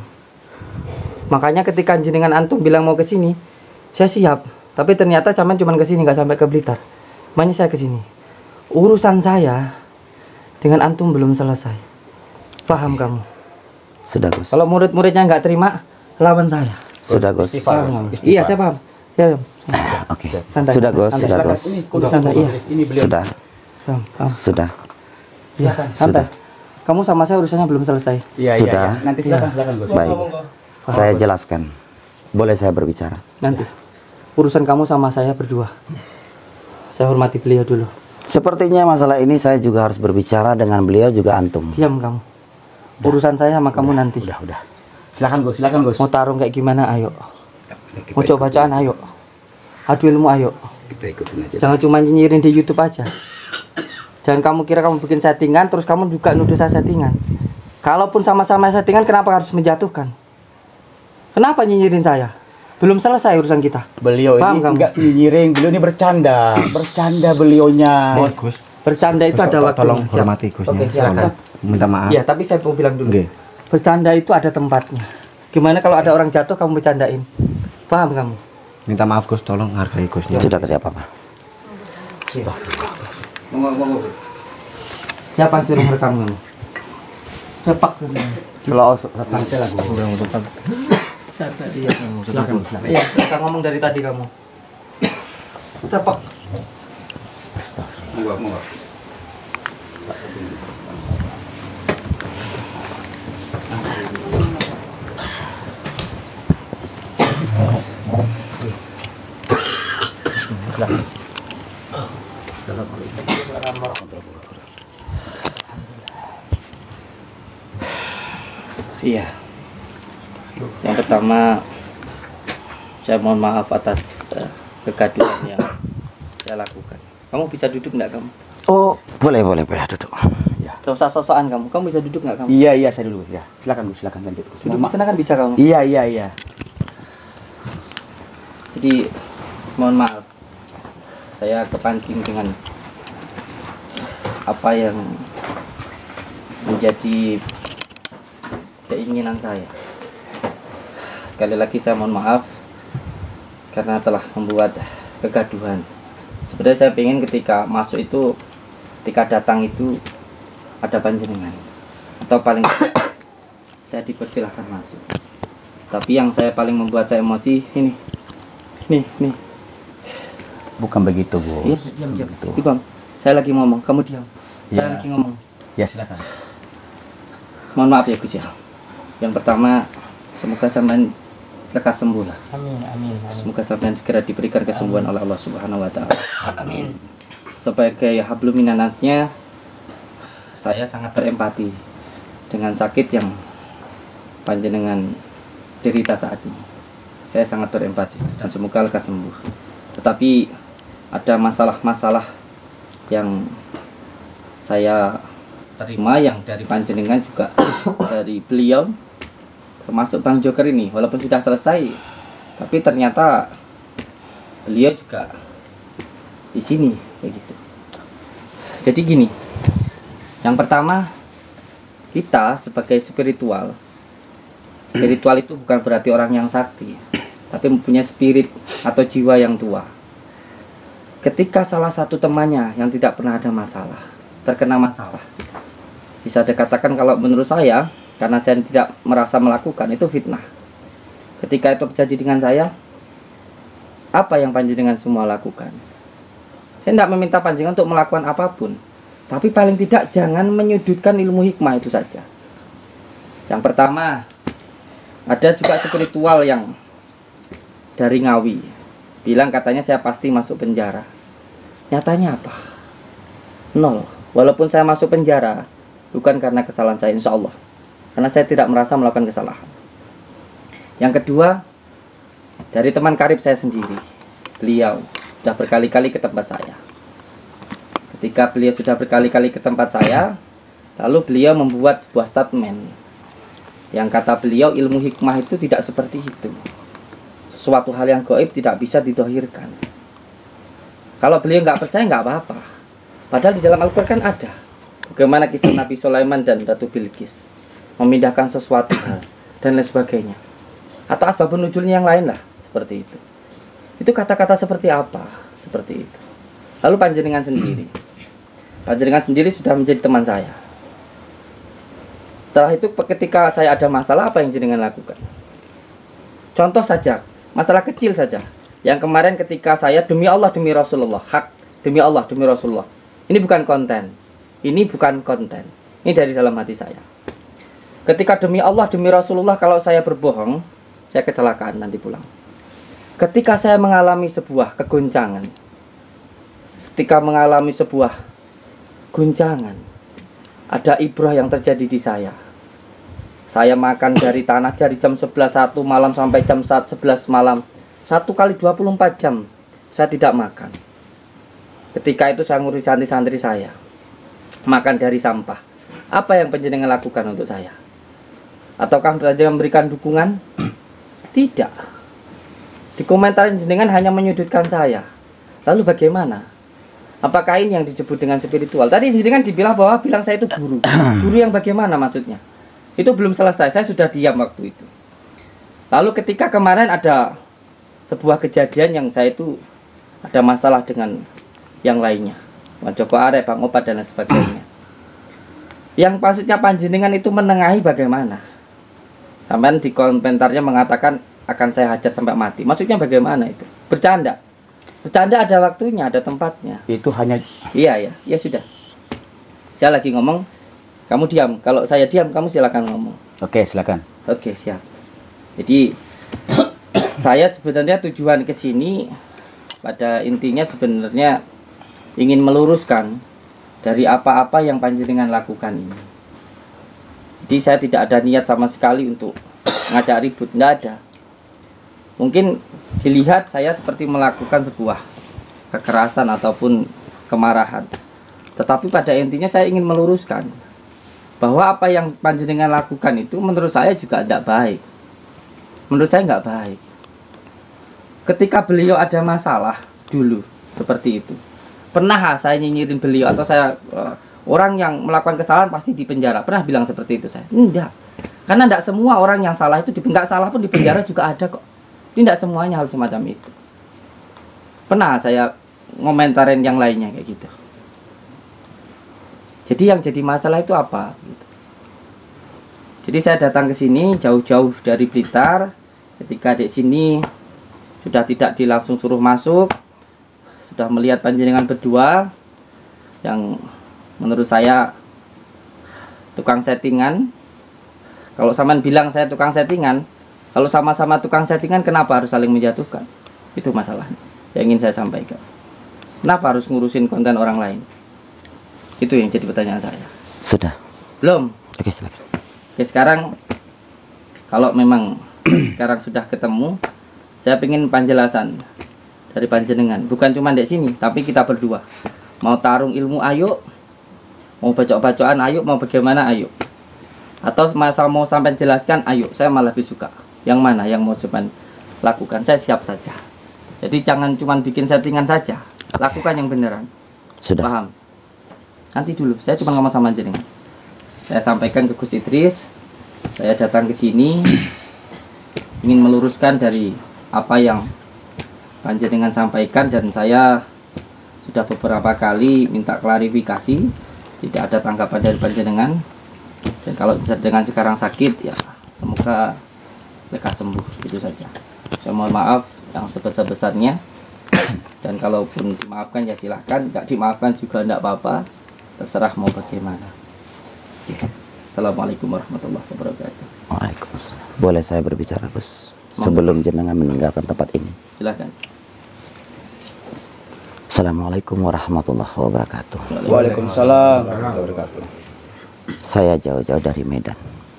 Makanya ketika jenengan antum bilang mau ke sini, saya siap. Tapi ternyata cuman cuman ke sini, nggak sampai ke Blitar. Makanya saya ke sini. Urusan saya dengan antum belum selesai. Paham kamu? Sudah, Gus. Kalau murid-muridnya nggak terima, lawan saya. Sudah, Gus. Paham kamu? Iya, saya paham. Ya, Oke. santai. Sudah, Gus. Santai. Sudah, Gus. Santai, iya. Sudah. Paham, paham. Sudah. Iya, santai. Kamu sama saya urusannya belum selesai. Iya, Sudah. iya. Nanti silakan, silakan, Gus. Baik. Saya jelaskan. Boleh saya berbicara? Nanti. Urusan kamu sama saya berdua. Saya hormati beliau dulu. Sepertinya masalah ini saya juga harus berbicara dengan beliau juga antum. Diam kamu. Urusan saya sama kamu nanti. Udah, udah. Silakan, Gus. Silakan, Gus. Mau tarung kayak gimana? Ayo. Mau coba bacaan? Ayo. Adu ilmu? Ayo. Jangan cuma nyinyirin di YouTube aja. Jangan kamu kira kamu bikin settingan terus kamu juga nuduh saya settingan. Kalaupun sama-sama settingan, kenapa harus menjatuhkan? Kenapa nyinyirin saya? Belum selesai urusan kita. Beliau Paham ini kamu? enggak nyinyiring, beliau ini bercanda. Bercanda beliaunya. Gus. Bercanda itu ada waktunya. Tolong Siap. hormati Gusnya. Oke, silakan. Minta maaf. Iya, tapi saya mau bilang dulu. Oke. Bercanda itu ada tempatnya. Gimana kalau ada orang jatuh kamu bercandain? Paham kamu? Minta maaf Gus, tolong hargai Gusnya. Sudah tadi apa-apa. Siapa yang suruh merekam kamu? Sepak. Slow, santai lah, Gus. Sadar dia. Silakan, silakan. Iya, kita ngomong dari tadi kamu. Sepak. Astagfirullah. Silakan. Iya. Yang pertama, saya mohon maaf atas uh, kegaduhan yang saya lakukan. Kamu bisa duduk nggak kamu? Oh, boleh, boleh, boleh duduk. Ya. Gak usah sosokan kamu. Kamu bisa duduk nggak kamu? Iya, iya, saya dulu. Ya, silakan, Gus. Silakan lanjut. Gus. Duduk di sana kan bisa kamu. Iya, iya, iya. Jadi mohon maaf, saya kepancing dengan apa yang menjadi keinginan saya. Sekali lagi saya mohon maaf karena telah membuat kegaduhan. Sebenarnya saya ingin ketika masuk itu, ketika datang itu ada panjenengan, atau paling tidak saya dipersilahkan masuk. Tapi yang saya paling membuat saya emosi ini, nih, nih. Bukan begitu, Bos. Iya, diam, diam. Bang, saya lagi ngomong, kamu diam. Saya Ya. lagi ngomong. Ya, silakan. Mohon maaf ya Gus ya. Yang pertama, semoga sampean lekas sembuh lah. Amin, amin, amin. Semoga sampean segera diberikan kesembuhan oleh Allah Subhanahu wa taala. Amin. Sebagai hablum minannasnya, saya sangat berempati dengan sakit yang panjenengan derita saat ini. Saya sangat berempati dan semoga lekas sembuh. Tetapi ada masalah-masalah yang saya terima yang dari panjenengan juga dari beliau, termasuk Bang Joker ini, walaupun sudah selesai, Tapi ternyata beliau juga di sini begitu. Jadi gini, yang pertama, kita sebagai spiritual, spiritual itu bukan berarti orang yang sakti, tapi mempunyai spirit atau jiwa yang tua. Ketika salah satu temannya yang tidak pernah ada masalah terkena masalah, bisa dikatakan kalau menurut saya, karena saya tidak merasa melakukan, itu fitnah. Ketika itu terjadi dengan saya, apa yang panjenengan semua lakukan? Saya tidak meminta panjenengan untuk melakukan apapun, tapi paling tidak jangan menyudutkan ilmu hikmah itu saja. Yang pertama, ada juga spiritual yang dari Ngawi bilang katanya saya pasti masuk penjara. Nyatanya apa? Nol. Walaupun saya masuk penjara bukan karena kesalahan saya, insya Allah, karena saya tidak merasa melakukan kesalahan. Yang kedua, dari teman karib saya sendiri, beliau sudah berkali-kali ke tempat saya. Ketika beliau sudah berkali-kali ke tempat saya, lalu beliau membuat sebuah statement yang kata beliau, ilmu hikmah itu tidak seperti itu. Sesuatu hal yang gaib tidak bisa didohirkan. Kalau beliau nggak percaya nggak apa-apa. Padahal di dalam Al-Quran ada bagaimana kisah Nabi Sulaiman dan Ratu Bilqis memindahkan sesuatu hal dan lain sebagainya, atau asbabun nuzulnya yang lain lah, seperti itu. Itu kata-kata seperti apa? Seperti itu. Lalu panjenengan sendiri, panjenengan sendiri sudah menjadi teman saya. Setelah itu ketika saya ada masalah, apa yang jenengan lakukan? Contoh saja, masalah kecil saja. Yang kemarin ketika saya demi Allah demi Rasulullah, hak demi Allah demi Rasulullah. Ini bukan konten. Ini bukan konten. Ini dari dalam hati saya. Ketika demi Allah demi Rasulullah, kalau saya berbohong, saya kecelakaan nanti pulang. Ketika saya mengalami sebuah kegoncangan, ketika mengalami sebuah guncangan, ada ibrah yang terjadi di saya. Saya makan dari tanah dari jam sebelas satu malam sampai jam sebelas malam. Satu kali dua puluh empat jam saya tidak makan. Ketika itu saya ngurus santri-santri saya, makan dari sampah. Apa yang panjenengan lakukan untuk saya? Ataukah panjenengan memberikan dukungan? Tidak. Di komentar jenengan hanya menyudutkan saya. Lalu bagaimana? Apakah ini yang disebut dengan spiritual? Tadi jenengan dibilang bahwa bilang saya itu guru. Guru yang bagaimana maksudnya? Itu belum selesai, saya sudah diam waktu itu. Lalu ketika kemarin ada sebuah kejadian yang saya itu ada masalah dengan yang lainnya, Bang Joko Arep, Bang Opat dan lain sebagainya. Yang maksudnya panjenengan itu menengahi bagaimana? Sampai di komentarnya mengatakan akan saya hajar sampai mati. Maksudnya bagaimana itu? Bercanda. Bercanda ada waktunya, ada tempatnya. Itu hanya Iya ya, ya sudah. Saya lagi ngomong, kamu diam. Kalau saya diam, kamu silakan ngomong. Oke, silakan. Oke, siap. Jadi saya sebenarnya tujuan ke sini pada intinya sebenarnya ingin meluruskan dari apa-apa yang panjenengan lakukan ini. Jadi saya tidak ada niat sama sekali untuk ngajak ribut, tidak ada. Mungkin dilihat saya seperti melakukan sebuah kekerasan ataupun kemarahan. Tetapi pada intinya saya ingin meluruskan bahwa apa yang panjenengan lakukan itu menurut saya juga tidak baik. Menurut saya nggak baik. Ketika beliau ada masalah dulu seperti itu, pernah saya nyinyirin beliau atau saya uh, orang yang melakukan kesalahan pasti dipenjara? Pernah bilang seperti itu saya? Enggak. Karena tidak semua orang yang salah itu enggak salah pun dipenjara juga ada kok. Ini tidak semuanya hal semacam itu. Pernah saya ngomentarin yang lainnya kayak gitu. Jadi yang jadi masalah itu apa? Gitu. Jadi saya datang ke sini jauh-jauh dari Blitar. Ketika di sini sudah tidak dilangsung suruh masuk, sudah melihat panjenengan berdua yang menurut saya tukang settingan. Kalau sampean bilang saya tukang settingan, kalau sama-sama tukang settingan kenapa harus saling menjatuhkan? Itu masalahnya yang ingin saya sampaikan. Kenapa harus ngurusin konten orang lain? Itu yang jadi pertanyaan saya. Sudah. Belum? Oke, silakan. Oke, sekarang kalau memang sekarang sudah ketemu, saya ingin penjelasan dari panjenengan. Bukan cuma di sini, tapi kita berdua. Mau tarung ilmu, ayo. Mau bacok-bacokan, ayo. Mau bagaimana, ayo. Atau masa mau sampai jelaskan, ayo. Saya malah lebih suka. Yang mana yang mau sampai lakukan, saya siap saja. Jadi jangan cuma bikin settingan saja, okay. Lakukan yang beneran. Sudah. Paham? Nanti dulu, saya cuma ngomong sama jenengan. Saya sampaikan ke Gus Idris, saya datang ke sini ingin meluruskan dari apa yang panjenengan sampaikan, dan saya sudah beberapa kali minta klarifikasi, tidak ada tanggapan dari panjenengan. Dan kalau dengan sekarang sakit, ya semoga lekas sembuh, itu saja. Saya mohon maaf yang sebesar-besarnya, dan kalaupun dimaafkan ya silahkan, tidak dimaafkan juga tidak apa-apa, terserah mau bagaimana. Oke. Assalamualaikum warahmatullahi wabarakatuh. Waalaikumsalam. Boleh saya berbicara, Gus, sebelum jenengan meninggalkan tempat ini? Silahkan. Assalamualaikum warahmatullahi wabarakatuh. Waalaikumsalam warahmatullahi wabarakatuh. Saya jauh-jauh dari Medan.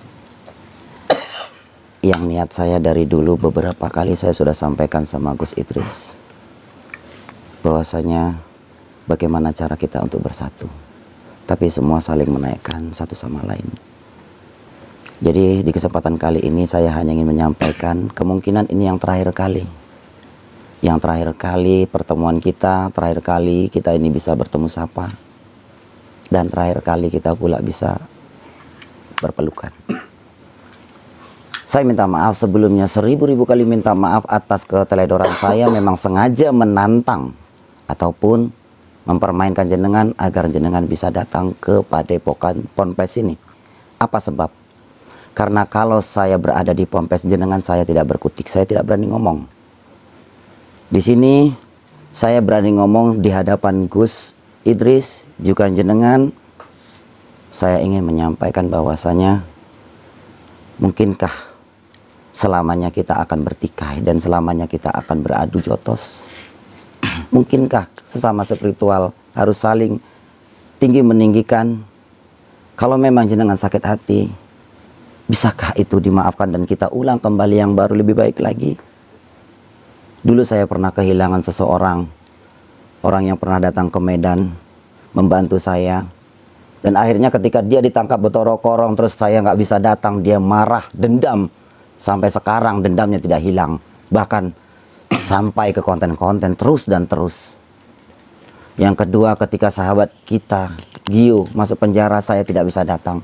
Yang niat saya dari dulu beberapa kali saya sudah sampaikan sama Gus Idris, bahwasanya bagaimana cara kita untuk bersatu, tapi semua saling menaikkan satu sama lain. Jadi di kesempatan kali ini saya hanya ingin menyampaikan, kemungkinan ini yang terakhir kali. Yang terakhir kali pertemuan kita, terakhir kali kita ini bisa bertemu sapa, dan terakhir kali kita pula bisa berpelukan. Saya minta maaf sebelumnya, seribu-ribu kali minta maaf atas keteledoran saya. Memang sengaja menantang ataupun mempermainkan jenengan agar jenengan bisa datang ke Padepokan Ponpes ini. Apa sebab? Karena kalau saya berada di Ponpes jenengan, saya tidak berkutik, saya tidak berani ngomong. Di sini saya berani ngomong di hadapan Gus Idris juga jenengan. Saya ingin menyampaikan bahwasanya mungkinkah selamanya kita akan bertikai dan selamanya kita akan beradu jotos? Mungkinkah sesama spiritual harus saling tinggi meninggikan? Kalau memang jenengan sakit hati, bisakah itu dimaafkan dan kita ulang kembali yang baru lebih baik lagi? Dulu saya pernah kehilangan seseorang, orang yang pernah datang ke Medan membantu saya, dan akhirnya ketika dia ditangkap berkorong, terus saya nggak bisa datang, dia marah, dendam, sampai sekarang dendamnya tidak hilang, bahkan sampai ke konten-konten terus dan terus. Yang kedua, ketika sahabat kita Gio masuk penjara, saya tidak bisa datang,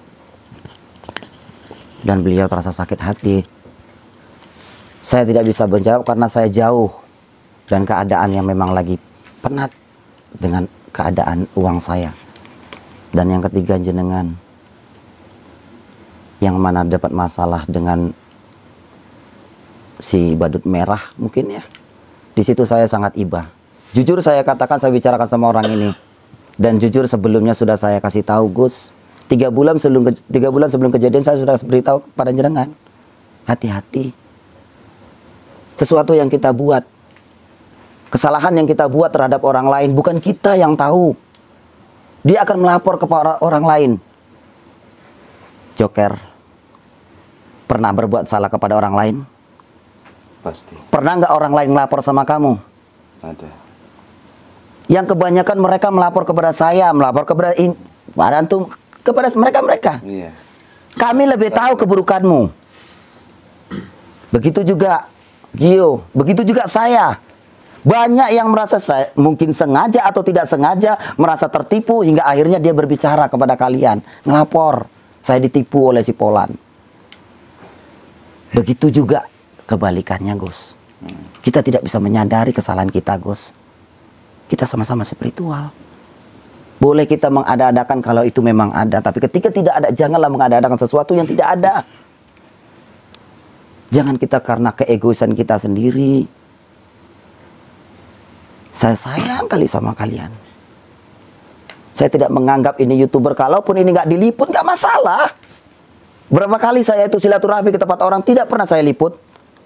dan beliau terasa sakit hati. Saya tidak bisa menjawab karena saya jauh dan keadaannya memang lagi penat dengan keadaan uang saya. Dan yang ketiga, jenengan yang mana dapat masalah dengan si badut merah mungkin ya. Di situ saya sangat iba. Jujur saya katakan, saya bicarakan sama orang ini. Dan jujur sebelumnya sudah saya kasih tahu Gus, tiga bulan sebelum tiga bulan sebelum kejadian saya sudah beritahu kepada jenengan, hati-hati. Sesuatu yang kita buat, kesalahan yang kita buat terhadap orang lain, bukan kita yang tahu. Dia akan melapor kepada orang lain. Joker, pernah berbuat salah kepada orang lain? Pasti. Pernah nggak orang lain melapor sama kamu? Ada. Yang kebanyakan mereka melapor kepada saya, melapor kepada in, antum, kepada mereka-mereka. Iya. Kami lebih tahu keburukanmu. Begitu juga Gio, begitu juga saya. Banyak yang merasa saya mungkin sengaja atau tidak sengaja merasa tertipu hingga akhirnya dia berbicara kepada kalian, ngelapor, saya ditipu oleh si Polan. Begitu juga kebalikannya, Gus. Kita tidak bisa menyadari kesalahan kita, Gus. Kita sama-sama spiritual. Boleh kita mengada-adakan kalau itu memang ada, tapi ketika tidak ada, janganlah mengada-adakan sesuatu yang tidak ada. Jangan kita karena keegoisan kita sendiri. Saya sayang kali sama kalian. Saya tidak menganggap ini YouTuber. Kalaupun ini nggak diliput, nggak masalah. Berapa kali saya itu silaturahmi ke tempat orang, tidak pernah saya liput.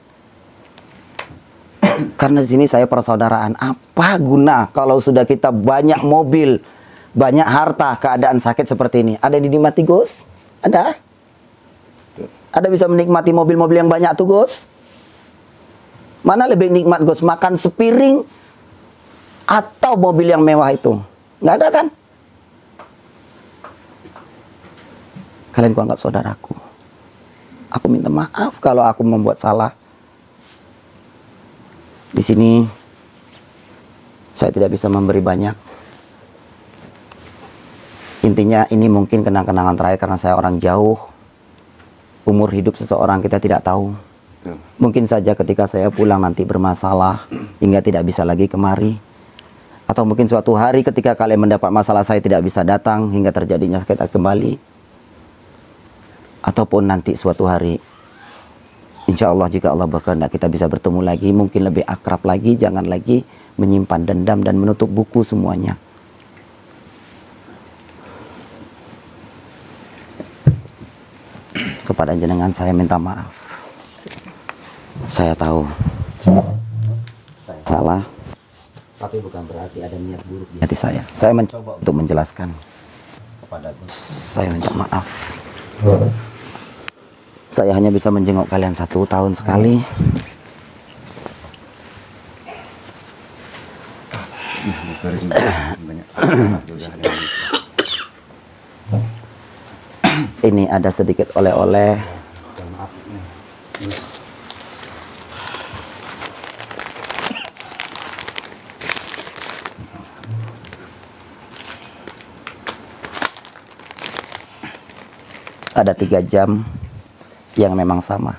Karena di sini saya persaudaraan. Apa guna kalau sudah kita banyak mobil, banyak harta, keadaan sakit seperti ini? Ada yang dinikmati, Gus? Ada? Ada bisa menikmati mobil-mobil yang banyak tuh, Gus? Mana lebih nikmat, Gus? Makan sepiring atau mobil yang mewah itu? Nggak ada kan? Kalian kuanggap saudaraku. Aku minta maaf kalau aku membuat salah. Di sini saya tidak bisa memberi banyak. Intinya ini mungkin kenang-kenangan terakhir karena saya orang jauh. Umur hidup seseorang kita tidak tahu. Mungkin saja ketika saya pulang nanti bermasalah hingga tidak bisa lagi kemari. Atau mungkin suatu hari ketika kalian mendapat masalah saya tidak bisa datang hingga terjadinya kita kembali. Ataupun nanti suatu hari insya Allah jika Allah berkehendak kita bisa bertemu lagi, mungkin lebih akrab lagi, jangan lagi menyimpan dendam dan menutup buku semuanya. Kepada jenengan saya minta maaf. Saya tahu saya salah, tapi bukan berarti ada niat buruk di hati saya. Saya mencoba untuk menjelaskan kepada Gus. Saya minta maaf. Saya hanya bisa menjenguk kalian satu tahun sekali. Ini ada sedikit oleh-oleh. Ada tiga jam yang memang sama.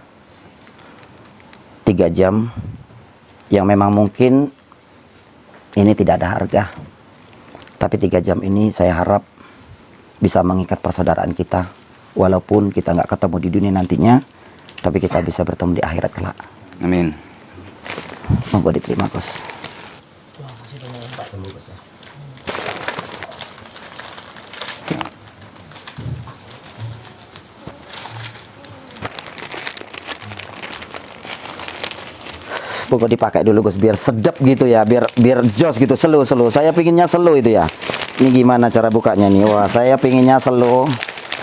Tiga jam yang memang mungkin ini tidak ada harga. Tapi tiga jam ini saya harap bisa mengikat persaudaraan kita. Walaupun kita nggak ketemu di dunia nantinya, tapi kita bisa bertemu di akhirat kelak. Amin. Monggo diterima, Gus. Pokok dipakai dulu Gus biar sedap gitu ya, biar biar jos gitu, slow slow. Saya pinginnya slow itu ya. Ini gimana cara bukanya nih? Wah, saya pinginnya slow.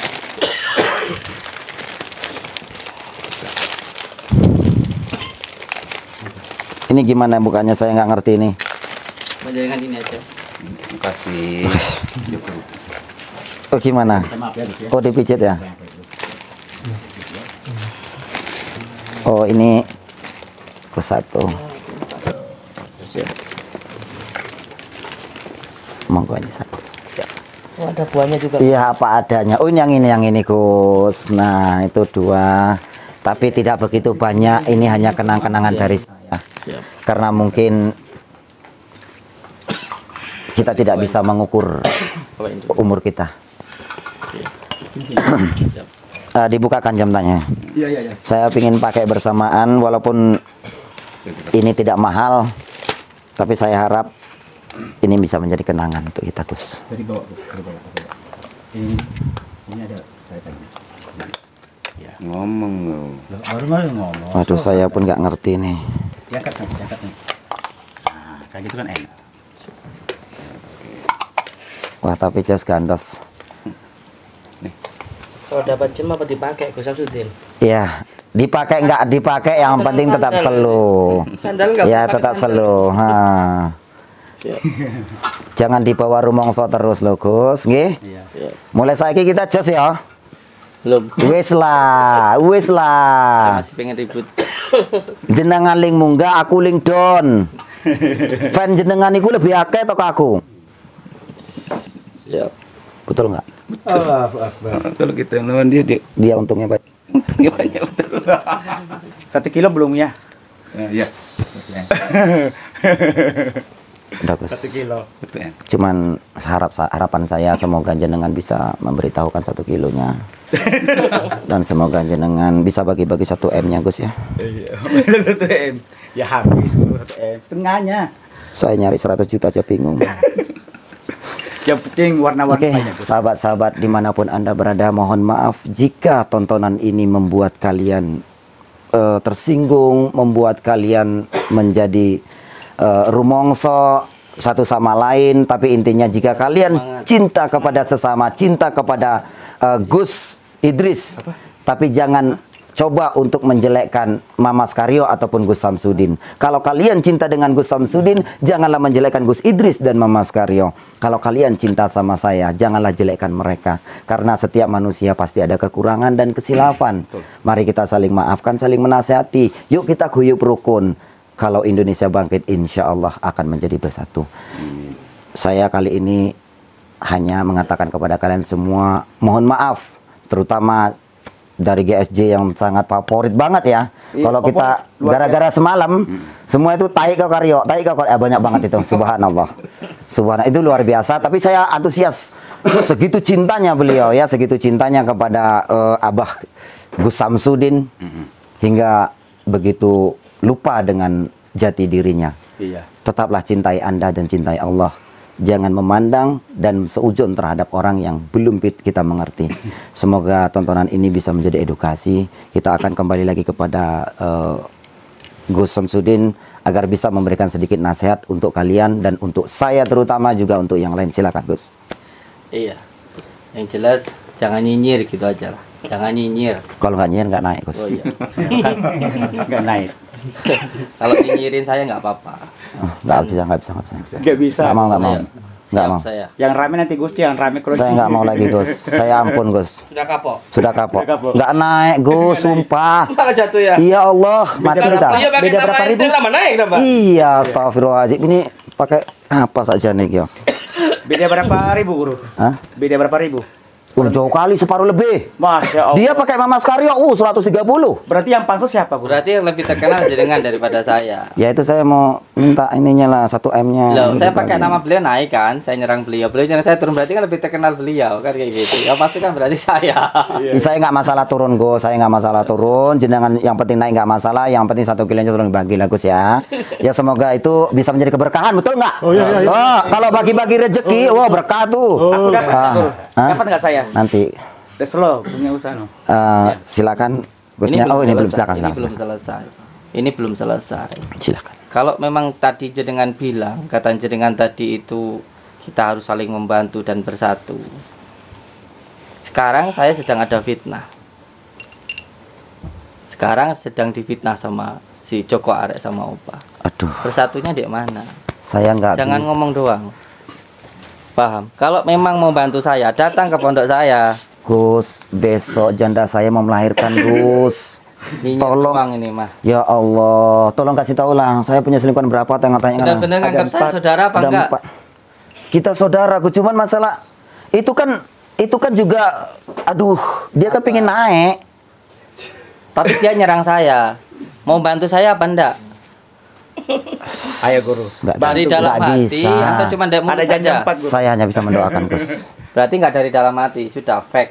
Ini gimana bukanya? Saya nggak ngerti nih. Jangan ini aja. Terima kasih. Oh gimana? Oh dipijit ya? Oh ini ke satu. Monggo ini satu. Siap. Oh, ada buahnya juga. Iya apa adanya. Oh yang ini yang ini Gus. Nah itu dua. Tapi tidak begitu banyak. Ini hanya kenang-kenangan dari saya. Siap. Karena mungkin kita tidak bisa mengukur umur kita. uh, dibukakan jam tanya. Iya, iya, iya. Saya ingin pakai bersamaan walaupun ini tidak mahal, tapi saya harap ini bisa menjadi kenangan untuk kita, Gus. Dari bawah, dari bawah. Ini, ini ada kaitannya. Ya. Ngomong Baru baru ngomong. Waduh, saya pun nggak ngerti nih. Diangkat nih, diangkat nih. Nah, kayak gitu kan enak. Wah, tapi jas gandos. Kalau dapat jam apa dipakai Gus Samsudin? Iya, dipakai nggak dipakai, yang Sandal, penting tetap sandal. slow. Sandal nggak Ya, pakai tetap sandal. slow. Ha. Siap. Jangan dibawa rumongso terus loh, Gus, nggih. Siap. Mulai saiki kita jos ya. Belum. Wis lah, wis lah. Masih pengen ribut. Jenengan ling munggah, aku ling down. Fan jenengan iku lebih akeh atau aku? Siap. Betul nggak? Allahu Akbar. Kalau kita lawan dia, dia Dia untungnya banyak. untungnya banyak betul. Satu kilo belum ya? Ya, Udah, Gus. Satu kilo. betul ya. Cuman harap harapan saya semoga jenengan bisa memberitahukan satu kilonya. Dan semoga jenengan bisa bagi-bagi satu M-nya, Gus ya. Iya, satu M. Ya habis satu M. Setengahnya. Saya nyari seratus juta aja bingung. Yang penting warna-warni Oke, banyak. sahabat-sahabat dimanapun Anda berada, mohon maaf jika tontonan ini membuat kalian uh, tersinggung, membuat kalian menjadi uh, rumongso satu sama lain. Tapi intinya jika kalian cinta kepada sesama, cinta kepada uh, Gus Idris, tapi jangan coba untuk menjelekkan Mamas Karyo ataupun Gus Samsudin. Kalau kalian cinta dengan Gus Samsudin, janganlah menjelekkan Gus Idris dan Mamas Karyo. Kalau kalian cinta sama saya, janganlah jelekkan mereka. Karena setiap manusia pasti ada kekurangan dan kesilapan. Mari kita saling maafkan, saling menasihati. Yuk kita guyup rukun. kalau Indonesia bangkit, insya Allah akan menjadi bersatu. Hmm. Saya kali ini hanya mengatakan kepada kalian semua, mohon maaf, terutama dari G S J yang sangat favorit banget ya. Iya, kalau kita gara-gara semalam, hmm. semua itu tai ke Karyo, tai ke Karyo, eh, banyak banget itu, subhanallah. Subhanallah, itu luar biasa, tapi saya antusias. Segitu cintanya beliau ya, segitu cintanya kepada uh, Abah Gus Samsudin, hmm. hingga begitu lupa dengan jati dirinya. Iya. Tetaplah cintai Anda dan cintai Allah. Jangan memandang dan seujun terhadap orang yang belum kita mengerti. Semoga tontonan ini bisa menjadi edukasi. Kita akan kembali lagi kepada uh, Gus Samsudin agar bisa memberikan sedikit nasihat untuk kalian dan untuk saya terutama, juga untuk yang lain. Silakan Gus. Iya. Yang jelas jangan nyinyir gitu aja lah. Jangan nyinyir. Kalau nggak nyinyir nggak naik Gus. Oh iya. Nggak naik. Kalau nyinyirin saya nggak apa-apa. Oh, nggak bisa, nggak bisa, nggak bisa. Nggak bisa. Nggak mau, nggak mau. Nggak mau. Saya. Yang rame nanti Gus, yang rame kalau saya nggak mau lagi Gus. Saya ampun Gus. Sudah kapok. Sudah kapok. Nggak naik Gus, sumpah. Malah jatuh ya. Iya Allah, mati kita. Beda berapa ribu? Naik, iya, astagfirullahaladzim. Ini pakai apa saja nih yo? Beda berapa ribu Guru? Hah? Beda berapa ribu? Jauh kali, separuh lebih. Masya Allah. Dia pakai Mama Skaryo, uh, seratus tiga puluh. Berarti yang pansos siapa, Guru? Berarti yang lebih terkenal jenengan daripada saya. Ya itu saya mau minta ininya lah, satu M-nya. Loh, saya pakai nama beliau naik kan, saya nyerang beliau. Beliau nyerang saya turun, berarti kan lebih terkenal beliau kan kayak gitu. Ya pasti kan berarti saya. Iya. Saya nggak masalah turun, Gus. Saya nggak masalah turun. Jenengan yang penting naik nggak masalah. Yang penting satu kilonya turun bagi lah, Gus ya. Ya semoga itu bisa menjadi keberkahan, betul nggak? Oh iya iya. iya. Oh, kalau bagi-bagi rezeki, oh, wah berkah tuh. Aku dapat, Guru. Dapat nggak saya? Nanti. Slow punya usaha no. Uh, ya. Silakan Gusnya. Oh ini belum, silakan, ini silakan. belum selesai. Ini belum selesai. Silakan. Kalau memang tadi jenengan bilang, kata jenengan tadi itu kita harus saling membantu dan bersatu. Sekarang saya sedang ada fitnah. Sekarang sedang difitnah sama si Joko Arek sama Opa. Aduh. Bersatunya di mana? Saya nggak. Jangan bisa. ngomong doang. Paham? Kalau memang mau bantu saya, datang ke pondok saya. Gus, besok janda saya mau melahirkan, Gus. Tolong ini mah. Ya Allah, tolong kasih tahu lah. Saya punya selingkuhan berapa? Tengok-tengok. Benar-benar nganggap saya saudara apa enggak? Empat. Kita saudara, Gus. Cuman masalah itu kan itu kan juga, aduh, dia kan pengen naik. Tapi dia nyerang saya. Mau bantu saya apa enggak? Ayo Guru. Nggak, dari nggak dalam hati bisa. atau cuma dari mulut saja? Saya hanya bisa mendoakan, Gus. Berarti nggak dari dalam hati, sudah fake.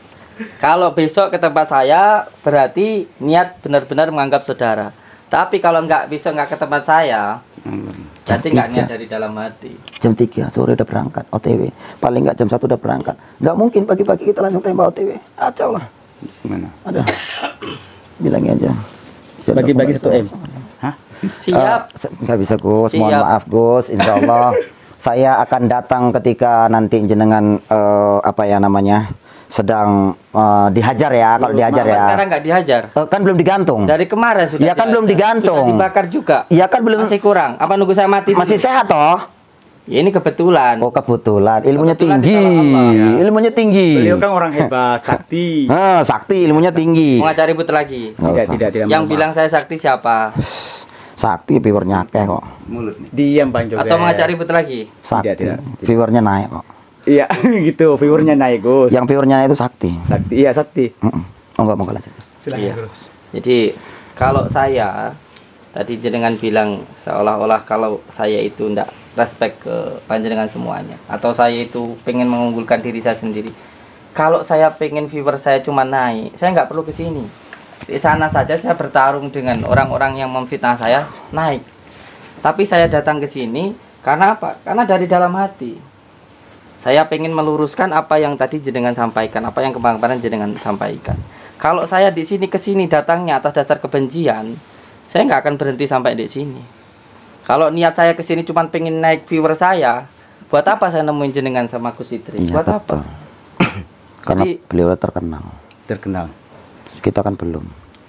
Kalau besok ke tempat saya, berarti niat benar-benar menganggap saudara. Tapi kalau nggak bisa nggak ke tempat saya, berarti nggak niat dari dalam hati. Jam tiga sore udah berangkat O T W. Paling nggak jam satu udah berangkat. Nggak mungkin pagi-pagi kita langsung tembak O T W. Acau lah. Gimana? Ada. Bilangin aja. Bagi-bagi satu M. Hah? Siap. Uh, nggak bisa Gus. Mohon Siap. maaf Gus. Insya Allah saya akan datang ketika nanti jenengan uh, apa ya namanya sedang uh, dihajar ya. Kalau dihajar ya. Sekarang nggak dihajar. Uh, kan belum digantung. Dari kemarin sudah. Iya kan belum digantung. Sudah dibakar juga. Iya kan belum. Masih kurang. Apa nunggu saya mati? Masih dulu? sehat toh? Ya, ini kebetulan. Oh kebetulan. Ilmunya Kebetulan tinggi. Allah, Ilmunya tinggi. Beliau kan orang hebat, sakti. Ah, sakti, ilmunya tinggi. Mau ngajak ribut lagi? Nggak Tidak, usah. tidak, tidak. Yang mau, bilang saya sakti siapa? Sakti viewernya akeh kok. Mulut nih. diam Bang Joget. Atau mengajak ribut lagi? Sakti. Tidak, tidak, tidak. Viewernya naik kok. Iya, gitu. Viewernya naik, Gus. Yang viewernya naik itu sakti. Sakti, iya sakti. Mm-mm. Oh enggak mau aja. Silakan, Iya. Gus. Jadi kalau saya tadi jenengan bilang seolah-olah kalau saya itu ndak respect ke panjenengan semuanya, atau saya itu pengen mengunggulkan diri saya sendiri. Kalau saya pengen viewer saya cuma naik, saya nggak perlu ke sini. Di sana saja saya bertarung dengan orang-orang yang memfitnah saya naik. Tapi saya datang ke sini karena apa? Karena dari dalam hati. Saya pengen meluruskan apa yang tadi jenengan sampaikan, apa yang kemarin jenengan sampaikan. Kalau saya di sini ke sini datangnya atas dasar kebencian, saya nggak akan berhenti sampai di sini. Kalau niat saya ke sini cuma pengen naik viewer saya, buat apa saya nemuin jenengan sama Gus Idris? Iya, Buat betul. apa? Karena Jadi- beliau terkenal. Terkenal. Kita kan belum.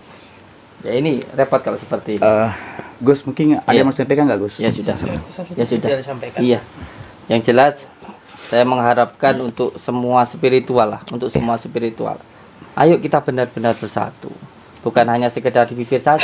Ya ini repot kalau seperti ini. Eh, Gus mungkin ada Iya. yang mau sampaikan nggak Gus? Ya sudah. Ya sudah. Iya. Yang jelas saya mengharapkan untuk semua spiritual lah, untuk semua spiritual. Ayo kita benar-benar bersatu. Bukan hanya sekedar di bibir saja.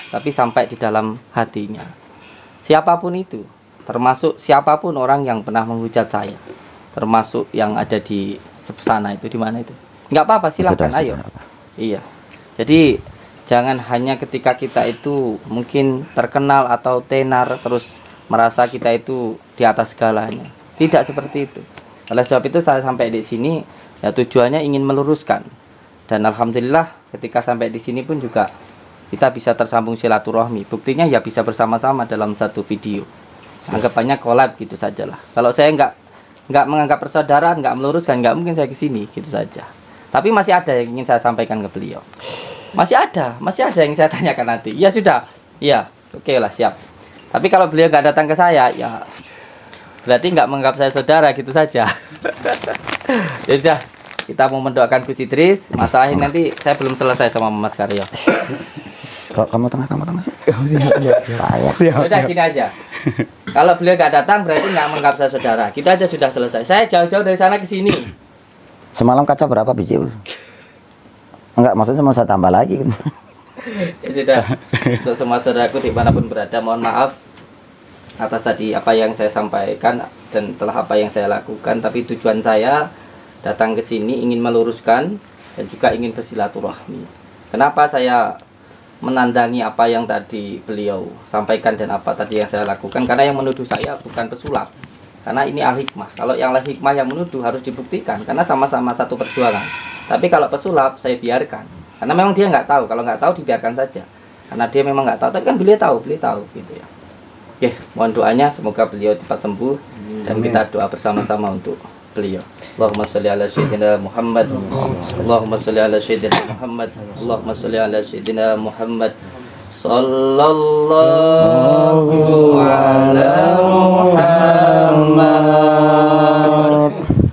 tapi sampai di dalam hatinya. Siapapun itu, termasuk siapapun orang yang pernah menghujat saya, termasuk yang ada di sana itu, di mana itu, nggak apa-apa, silahkan, Sudah, ayo. sudah. Iya, jadi jangan hanya ketika kita itu mungkin terkenal atau tenar terus merasa kita itu di atas segalanya. Tidak seperti itu. Oleh sebab itu saya sampai di sini ya tujuannya ingin meluruskan. Dan alhamdulillah ketika sampai di sini pun juga kita bisa tersambung silaturahmi. Buktinya ya bisa bersama-sama dalam satu video. Anggapannya collab gitu sajalah. Kalau saya nggak nggak menganggap persaudaraan, nggak meluruskan, nggak mungkin saya ke sini gitu saja. Tapi masih ada yang ingin saya sampaikan ke beliau. Masih ada, masih ada yang saya tanyakan nanti. Ya sudah, ya oke lah, siap. Tapi kalau beliau nggak datang ke saya, ya berarti nggak menganggap saya saudara gitu saja. Ya sudah, kita mau mendoakan Gus Idris. Masalah ini nanti saya belum selesai sama Mas Karyo. Kok kamu tengah, kamu tengah. Ya udah gini aja. Kalau beliau nggak datang berarti nggak menganggap saya saudara. Kita aja sudah selesai. Saya jauh-jauh dari sana ke sini. Semalam kaca berapa biji? Enggak, maksudnya mau saya tambah lagi. Ya sudah, untuk semua saudaraku dimanapun berada, mohon maaf atas tadi apa yang saya sampaikan dan telah apa yang saya lakukan. Tapi tujuan saya datang ke sini ingin meluruskan dan juga ingin bersilaturahmi. Kenapa saya menandangi apa yang tadi beliau sampaikan dan apa tadi yang saya lakukan? Karena yang menuduh saya bukan pesulap, karena ini al-hikmah. Kalau yang al-hikmah yang menuduh harus dibuktikan, karena sama-sama satu perjuangan. Tapi kalau pesulap saya biarkan, karena memang dia nggak tahu. Kalau nggak tahu dibiarkan saja, karena dia memang nggak tahu. Tapi kan beliau tahu, beliau tahu gitu ya. Oke, mohon doanya semoga beliau cepat sembuh dan kita doa bersama-sama untuk beliau. Allahumma sholli ala sayyidina Muhammad. Allahumma sholli ala sayyidina Muhammad. Allahumma sholli ala sayyidina Muhammad. Sallallahu ala Muhammad.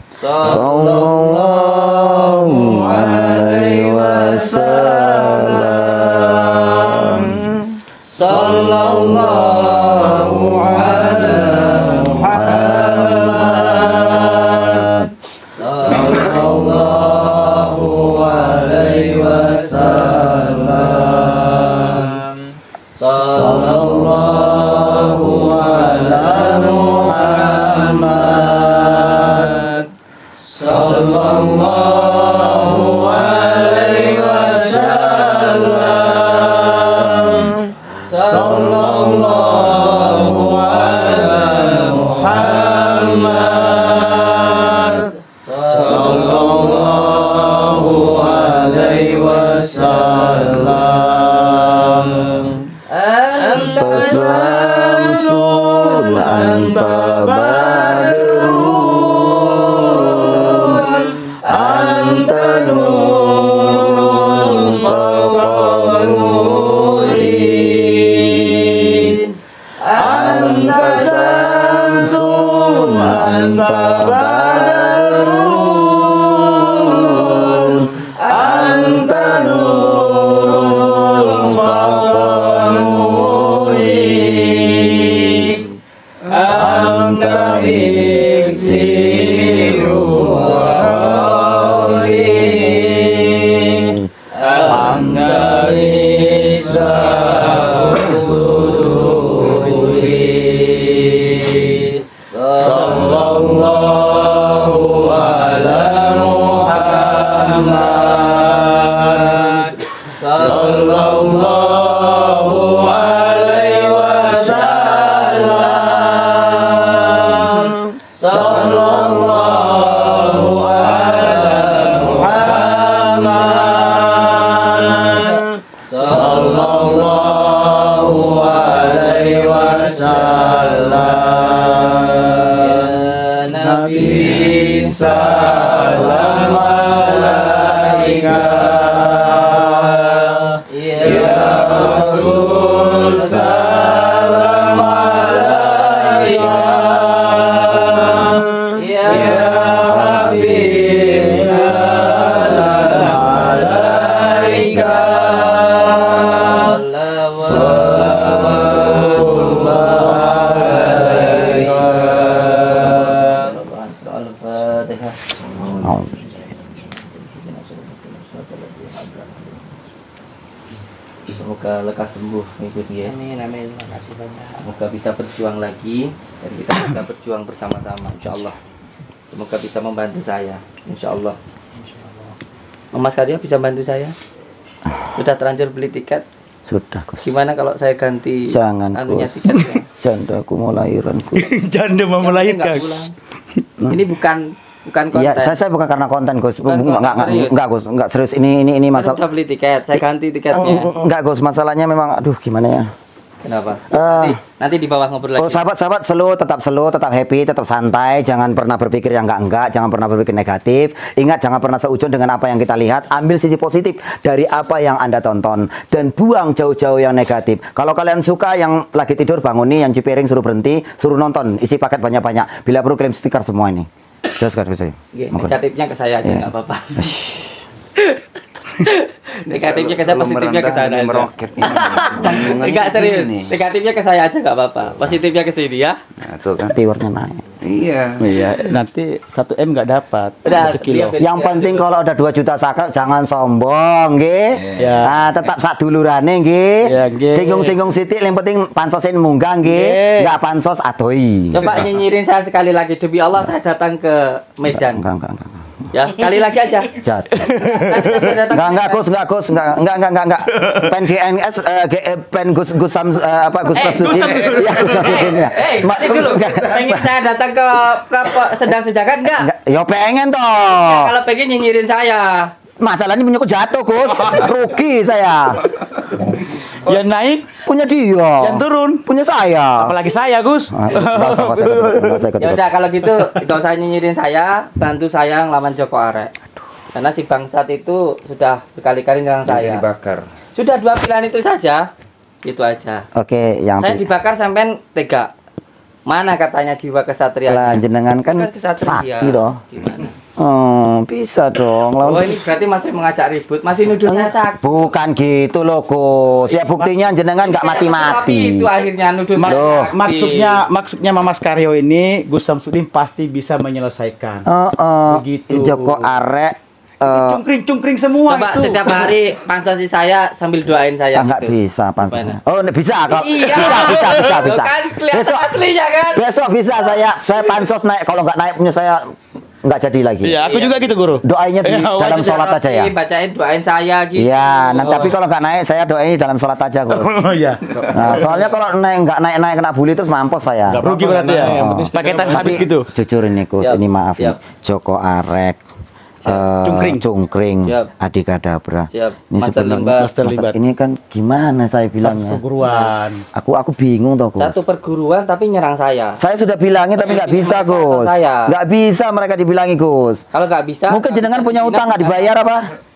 Sallallahu alaihi wasallam. Sallallahu ala Muhammad. Sallallahu alaihi wasallam. Sallallahu ala Muhammad. Sallallahu alaihi wasallam. Sallallahu ala Muhammad. Sallallahu alaihi wasallam. Anta syamsun, anta badrun, anta nurun fawqa nurin. Anta syamsun, anta badrun, anta nurun fawqa nurin. Anta Gus nggih. Amin amin. Makasih banyak. Semoga bisa berjuang lagi dan kita bisa berjuang bersama-sama insyaallah. Semoga bisa membantu saya insyaallah. Insyaallah. Mas Karyo bisa bantu saya? Sudah terlanjur beli tiket? Sudah, Gus. Gimana kalau saya ganti Jangan, anunya Gus. tiketnya? Janda aku mau lahiran, Gus. Janda mau melahirkan. Ini bukan bukan konten. Iya, saya, saya bukan karena konten, Gus. Bukan Enggak, enggak, konten, serius. enggak, Gus. Enggak serius. Ini ini ini Mas masalah. sudah beli tiket, saya ganti tiketnya. Enggak, Gus. Masalahnya memang aduh gimana ya? Kenapa? Eh, nanti, nanti di bawah ngobrol lagi. Oh, sahabat-sahabat, slow, tetap slow, tetap happy, tetap santai. Jangan pernah berpikir yang enggak-enggak, jangan pernah berpikir negatif. Ingat, jangan pernah seujung dengan apa yang kita lihat. Ambil sisi positif dari apa yang Anda tonton dan buang jauh-jauh yang negatif. Kalau kalian suka yang lagi tidur, bangun nih, yang cipiring suruh berhenti, suruh nonton, isi paket banyak-banyak. Bila perlu klaim stiker semua ini. Jelas kan saya? Negatifnya ke saya aja Iya. nggak apa-apa. Negatifnya ke saya, positifnya ke sana aja. Meroket ini. Enggak serius. Negatifnya ke saya aja nggak apa-apa. Positifnya ke sini ya. Nah, tuh kan. Viewernya naik. Iya. Iya, nanti satu M nggak dapat. Udah, satu kilo. dia- Yang penting kalau ada dua juta subscribe jangan sombong, nggih. Iya. Nah, tetap sak dulurane nggih. Iya, nggih. Singgung-singgung sithik yang penting pansosin munggah nggih. Nggih. Enggak pansos adoi. Coba nyinyirin saya sekali lagi demi Allah saya datang ke Medan. Enggak, enggak, enggak. Ya, sekali lagi aja. Jat. Nanti saya datang Enggak, ke enggak, Medan. Gus, enggak, Gus, enggak, enggak, enggak, enggak, enggak. Pen G N S, eh, G- eh, pen Gus Gus Sam, eh, apa Gus Eh, Samsudin. Iya, Gus Samsudin ya. Eh, Ma- nanti dulu. enggak, Pengen saya datang ke ke pe- sedang sejagat enggak? enggak. Ya pengen toh. Kalau pengen nyinyirin saya. Masalahnya punya aku jatuh, Gus. Rugi saya. Yang naik, Punya dia. yang turun, Punya saya. apalagi saya, Gus. Ah, nggak usah, nggak usah ikut, nggak usah ikut. Ya udah kalau gitu enggak usah nyinyirin saya, bantu saya ngelawan Joko Arek. Karena si bangsat itu sudah berkali-kali nyerang saya. Dibakar. Sudah dua pilihan itu saja. Itu aja. Oke, yang Saya dibakar sampai tega. Mana katanya jiwa kesatria? lah jenengan kan kesatria. sakti toh. Gimana? Oh, bisa dong. Oh Lawan- ini berarti masih mengajak ribut, masih nuduh saya sakti. Bukan gitu loh, Gus. Ya buktinya jenengan nggak Tapi mati-mati. itu akhirnya nuduh Mak- saya sakti. maksudnya maksudnya Mas Karyo ini Gus Samsudin pasti bisa menyelesaikan. Oh, oh. Begitu. Joko Arek. eh, Cungkring-cungkring semua Coba itu. setiap hari pansosi saya sambil doain saya. ah, nggak gitu. bisa pansos. Gimana? Oh, bisa kok. Iya. Bisa, bisa, bisa, bisa. Kan kelihatan Besok, aslinya kan. besok bisa saya saya pansos naik. Kalau nggak naik punya saya nggak jadi lagi. Iya, aku juga gitu, Guru. Doanya di Iya, dalam wajib sholat aja ya. Bacain doain saya gitu. Iya, nah, tapi kalau nggak naik saya doain dalam sholat aja, Gus. Oh iya. Nah, soalnya kalau naik nggak naik naik kena bully terus mampus saya. Rugi berarti ya. Paketan habis Tapi gitu. Jujur ini Gus, Siap, ini maaf siap. nih. Joko Arek, eh, Cungkring. Cungkring, Siap. Adikadabra. Siap. Ini Master sebenarnya Limbat. Master Master- Limbat. ini kan gimana saya Satu bilangnya? perguruan. Aku aku bingung toh Gus. Satu perguruan tapi nyerang saya. Saya sudah bilangin tapi nggak bisa Gus. Saya. Nggak bisa mereka dibilangi Gus. Kalau nggak bisa, Mungkin nggak jenengan bisa punya dibina, utang nggak dibayar apa?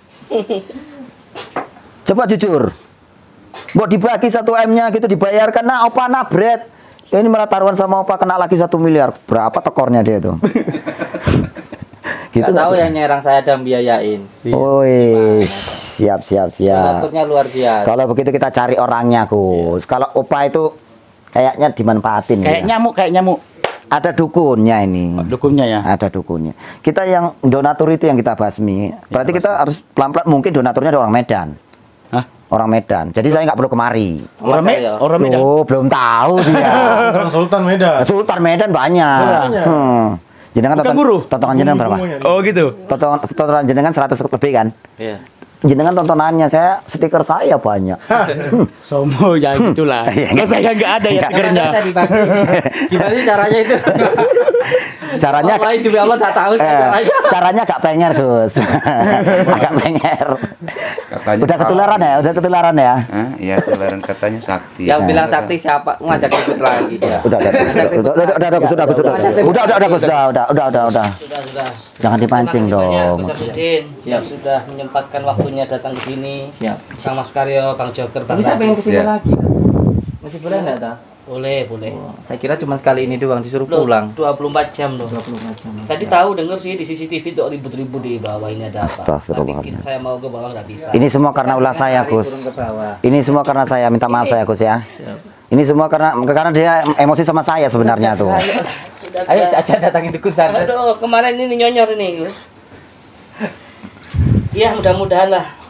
Coba jujur. Buat dibagi satu M-nya gitu dibayarkan. Nah, opa nabret. Ya, ini malah taruhan sama opa kena lagi satu miliar. Berapa tekornya dia tuh? gitu Nggak tahu nggak? yang nyerang saya dan biayain. Woi, siap siap siap. Donaturnya luar biasa. Kalau begitu kita cari orangnya, Gus. Kalau opa itu kayaknya dimanfaatin. Kayak ya. nyamuk, kayak nyamuk. Ada dukunnya ini. Dukunnya ya. Ada dukunnya. Kita yang donatur itu yang kita basmi. Berarti kita harus pelan-pelan. Mungkin donaturnya ada orang Medan. Hah? Orang Medan. Jadi saya nggak perlu kemari. Orang, Masa Me- ya? orang Medan. Oh, belum tahu dia. Sultan Medan. Sultan Medan banyak. Hmm. Jenengan Bukan total, guru? tontonan jenengan berapa? Oh gitu. Tontonan, tontonan jenengan seratus lebih kan? Iya. Jenengan tontonannya saya stiker saya banyak. Hmm. Somo ya gitulah. Iya, Nah, saya nggak ada ya Nggak. stikernya. Saya dibagi. Gimana sih caranya itu? Caranya Allah demi Allah tak tahu eh, caranya. caranya agak pengen Gus. Agak pengen. Katanya Udah ketularan ya, udah ketularan ya. Hah? Iya, ketularan katanya sakti. Yang Nah, bilang sakti siapa? Ngajak ribut lagi. Udah, udah, udah, udah, udah, udah, udah, Gus, udah, Gus, udah, udah, udah, udah, Gus, udah, udah, udah, udah, udah. Sudah, sudah. Jangan dipancing Terima kasih banyak, dong. Gus Samsudin yang sudah menyempatkan waktunya datang ke sini. Siap. Kang Mas Karyo, Kang Joker, Bang Tapi saya pengen kesini Siap. lagi. Masih boleh enggak, Ta? Boleh, boleh. Saya kira cuma sekali ini doang disuruh Loh, pulang. dua puluh empat jam loh. dua puluh empat jam. Tadi tahu dengar sih di C C T V tuh ribut-ribut di bawah ini ada apa. Astagfirullah. Tapi saya mau ke bawah nggak bisa. Ini semua karena ulah saya, Turun Gus. ke bawah. Ini semua karena saya, minta maaf saya, Gus ya. Ini semua karena karena dia emosi sama saya sebenarnya tuh. Sudah Ayo Kak. aja datangin dukun sana. Aduh, kemarin ini nyonyor ini, Gus. Iya, mudah-mudahan lah.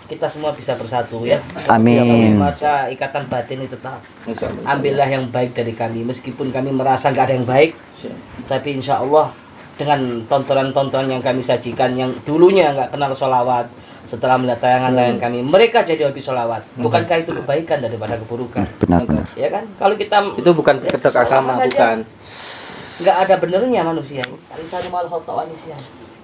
kita semua bisa bersatu ya. Amin. Maka ikatan batin itu tetap. Ambillah yang baik dari kami, meskipun kami merasa nggak ada yang baik, tapi insya Allah dengan tontonan-tontonan yang kami sajikan yang dulunya nggak kenal sholawat, setelah melihat tayangan-tayangan kami, mereka jadi hobi sholawat. Bukankah itu kebaikan daripada keburukan? Benar-benar. Ya kan? Kalau kita Itu bukan ketok agama, bukan. Nggak ada benernya manusia. Al-insanu ma'al khata'u nisyan.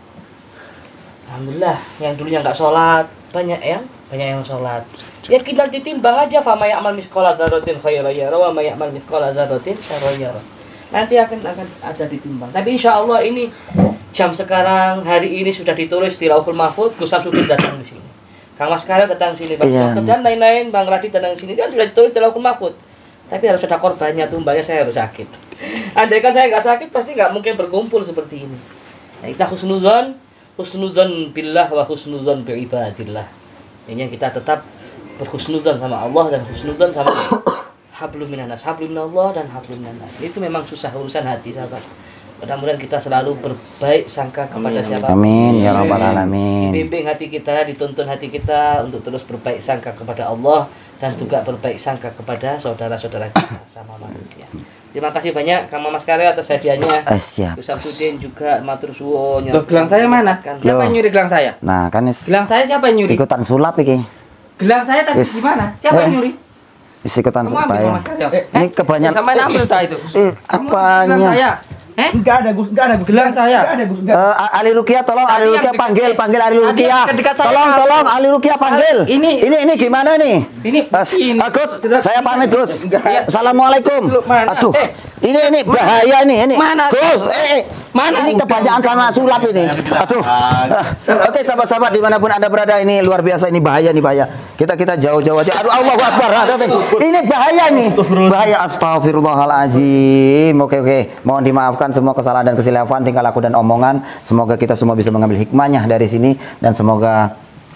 Alhamdulillah, yang dulunya nggak sholat banyak yang banyak yang sholat. Ya kita ditimbang aja, fa may ya'mal misqala dzarratin khairan yara wa may ya'mal misqala dzarratin syarran yara. Nanti akan akan ada ditimbang. Tapi insya Allah ini jam sekarang hari ini sudah ditulis di Lauhul Mahfuz. Gus Samsudin datang di sini, Kang Mas Karel datang sini, Bang Iya, Dokter iya. dan lain-lain, Bang Radit datang sini, kan sudah ditulis di Lauhul Mahfuz. Tapi harus ada korbannya, tumbangnya saya harus sakit. Andai kan saya nggak sakit, pasti nggak mungkin berkumpul seperti ini. Nah, kita husnudzon, husnudzon billah wa husnudzon bi ibadillah. Ini kita tetap berhusnudzon sama Allah dan husnudzon sama hablum minannas, hablum minallah dan hablum minannas. Itu memang susah urusan hati, sahabat. Mudah-mudahan kita selalu berbaik sangka kepada siapa. Amin ya rabbal alamin. Dibimbing hati kita, dituntun hati kita untuk terus berbaik sangka kepada Allah dan juga berbaik sangka kepada saudara-saudara kita sama manusia. Terima kasih banyak Kang Mas Karel atas hadiahnya. Eh, siap. Gus Samsudin juga matur suwun. Loh, gelang saya mana? Siapa yang nyuri gelang saya? Nah, kan is Gelang saya siapa yang nyuri? ikutan sulap iki. Gelang saya tadi Yes. gimana? Siapa Eh. yang nyuri? Is ikutan Kamu sulap ambil ya. Mas Karel. Ini kebanyakan Sama ambil tak itu? Eh, Kamu ambil gelang apanya? saya? Eh? Enggak ada Gus, enggak ada Gus. Gelang saya. Enggak ada Gus, enggak. Eh, Ali Rukia, tolong Tadi Ali yang Rukia dekat- panggil, panggil Ali Tadi Rukia. yang dekat saya Tolong, apa? tolong Ali Rukia panggil. Ini- ini ini gimana nih? Ini As- ini. Ah, Gus, Tidak- saya pamit Gus. Enggak. Assalamualaikum. Lu mana? Aduh, Eh. ini ini bahaya nih ini. Mana? Gus, eh, eh. Mana? Ini kebanyakan sama sulap ini. Aduh. Ah, Oke, sahabat-sahabat dimanapun anda berada, ini luar biasa, ini bahaya nih bahaya. Kita kita jauh-jauh aja. Aduh, Allahu Akbar. Aduh, ini bahaya nih. Bahaya. Astagfirullahaladzim. Oke oke. Mohon dimaafkan semua kesalahan dan kesilapan tingkah laku dan omongan. Semoga kita semua bisa mengambil hikmahnya dari sini dan semoga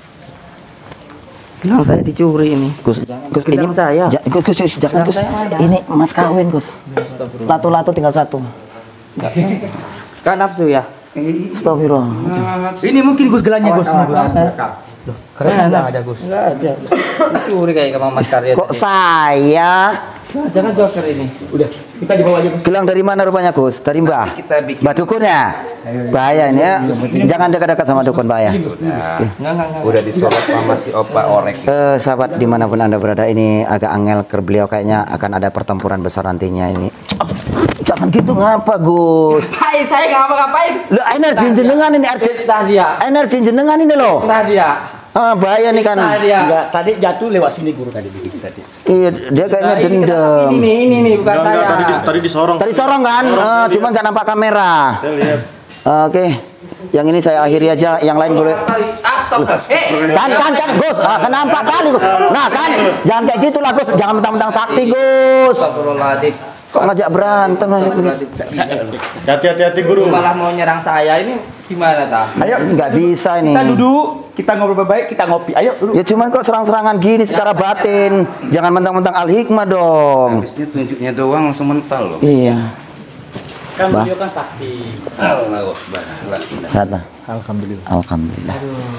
Gelang saya dicuri ini. Gus, Gus Gelang saya. Ja- Gus, Gus, Gus, jangan Gelang Gus. saya mana? Ini mas kawin Gus. Latu-latu tinggal satu. Kan nafsu ya? Astagfirullah. Ini mungkin Gus gelangnya Gus. Gus. Keren ada Gus. Enggak ada. Dicuri kayak sama Mas Karya. Kok saya? Jangan joker ini. Udah, kita dibawa aja Gus. Gelang dari mana rupanya Gus? Dari Mbah? Kita bikin. Mbah dukun ya? Bahaya ini ya. Jangan dekat-dekat sama dukun bahaya. Enggak, enggak, enggak. Udah disorot sama si opa orek. Eh, sahabat dimanapun anda berada, ini agak angel ke beliau, kayaknya akan ada pertempuran besar nantinya ini. Oh, jangan gitu ngapa Gus? Hai, saya enggak ngapa-ngapain. Lo energi jenengan ini, energi, Entah dia. energi jenengan ini loh. Entah dia. Ah, bahaya nih kan. Entah dia. Enggak, tadi jatuh lewat sini guru tadi begitu tadi. Iya, dia kayaknya Nah, ini dendam. kenapa Ini nih, ini nih bukan Enggak, saya. enggak, tadi, dis- tadi disorong. Tadi sorong kan? Eh, cuman nggak nampak kamera. Saya lihat. Oke, yang ini saya akhiri aja, yang lain boleh. Astagfirullah. Eh, Kan kan kan Gus, ah, kenapa kali Gus? Nah kan, jangan kayak gitu lah Gus, jangan mentang-mentang sakti Gus. Astagfirullahaladzim. Kok ngajak berantem begitu? Hati-hati hati guru. Malah mau nyerang saya ini gimana ta? Ayo, Nggak bisa ini. kita duduk, kita ngobrol baik-baik, kita ngopi. Ayo duduk. Ya cuman kok serang-serangan gini secara batin. Jangan mentang-mentang al-hikmah dong. Habisnya tunjuknya doang langsung mental loh. Iya. Kan Bah. beliau kan sakti. Allahu Akbar. Sehat Pak? Alhamdulillah. Alhamdulillah.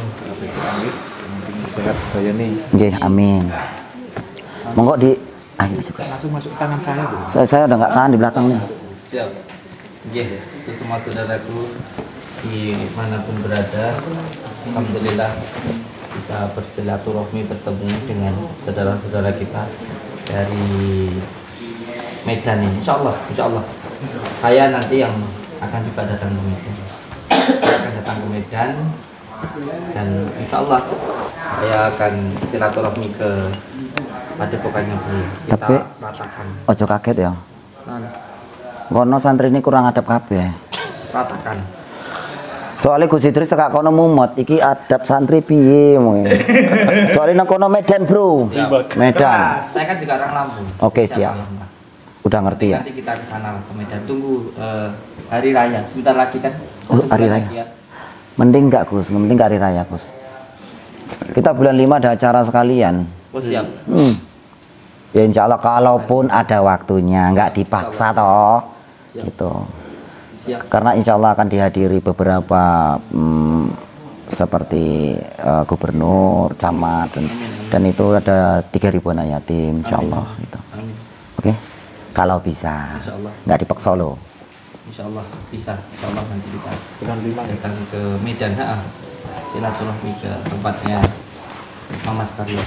Sehat saya nih. Oke, amin. Monggo di ah, ini masuk. Langsung masuk ke tangan saya, Bu. Saya saya udah nggak tahan di belakang nih. Siap. Yes, itu semua saudaraku dimanapun berada, alhamdulillah bisa bersilaturahmi bertemu dengan saudara-saudara kita dari Medan ini. Insya Allah, Insya Allah. Saya nanti yang akan juga datang ke Medan. Saya akan datang ke Medan dan Insya Allah saya akan silaturahmi ke padepokannya beliau. Kita Tapi- ratakan. Ojo kaget ya. Nah, Kono santri ini kurang adab kabeh. ratakan. Soalnya Gus Idris tekak kono mumut, iki adab santri piye mungkin. Soalnya nang kono Medan, Bro. Medan. Saya kan juga orang Lampung. Oke, Siap, siap. Pak. Udah ngerti ya. Nanti kita ke sana ke Medan. Tunggu eh, hari raya. Sebentar lagi kan. Oh, hari Sebentar raya. lagi ya. Mending enggak Gus, mending enggak hari raya Gus. Kita bulan lima ada acara sekalian. Oh siap. Hmm. Ya insya Allah kalaupun ada waktunya, nggak dipaksa toh. Gitu. Siap. Karena insya Allah akan dihadiri beberapa hmm, seperti uh, gubernur, camat dan, dan itu ada tiga ribu anak yatim, insya Allah gitu. Oke, kalau bisa, nggak dipaksa loh. Insya Allah bisa, Insya Allah nanti kita datang ke Medan, ha, silaturahmi ke tempatnya Mama Skaryo.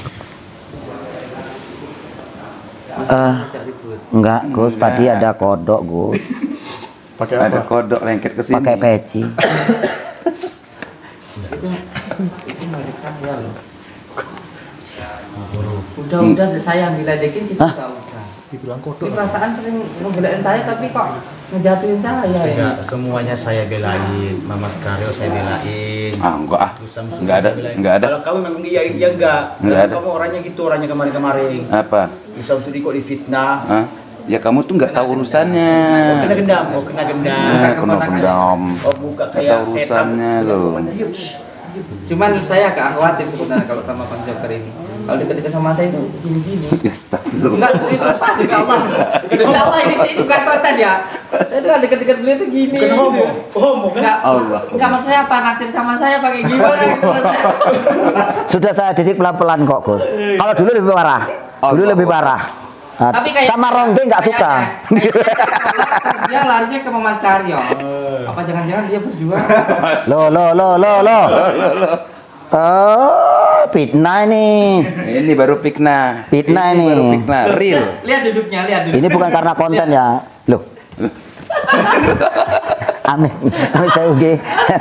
Uh, enggak, Gus, Enggak. tadi ada kodok, Gus. Pakai Ada kodok lengket ke sini. Pakai peci. Itu itu milik saya loh. Udah udah saya yang diledekin sih udah udah. Dibilang Ini perasaan sering ngebelain saya tapi kok ngejatuhin saya ya. Enggak, semuanya saya belain. Mama Skaryo saya belain. Ah, enggak ah. Terus Samsung Enggak ada, saya belain. enggak ada. Kalau kamu memang iya iya enggak. Enggak ada. Kamu orangnya gitu, orangnya kemarin-kemarin. Apa? Samsudi kok difitnah. Hah? Ya kamu tuh nggak tahu urusannya. Oh, kena gendam, oh kena gendam. Nah, kena gendam. Oh buka Nggak kayak tahu urusannya loh. Cuman saya agak khawatir sebenarnya kalau sama Bang Joker ini. Kalau dekat-dekat sama saya itu gini-gini. Astagfirullah. Enggak, serius Pak, Insya Allah. Insya Allah ini ini bukan konten ya. Saya tuh dekat-dekat beliau itu gini. Kena homo, homo kan? Enggak, Allah. enggak maksudnya apa naksir sama saya pakai gimana gitu maksudnya. Sudah saya didik pelan-pelan kok, Gus. Kalau dulu lebih parah. Dulu lebih parah. Nah, Tapi kayak sama Rongge nggak suka. Dia larinya ke Mama Skaryo. Apa jangan-jangan dia berjuang? Lo lo lo lo lo. Oh, fitnah ini. Ini baru fitnah. Fitnah ini. ini. Baru fitnah. Real. Lihat duduknya, lihat duduknya. Ini bukan karena konten ya. Loh. Amin. Amin saya uge.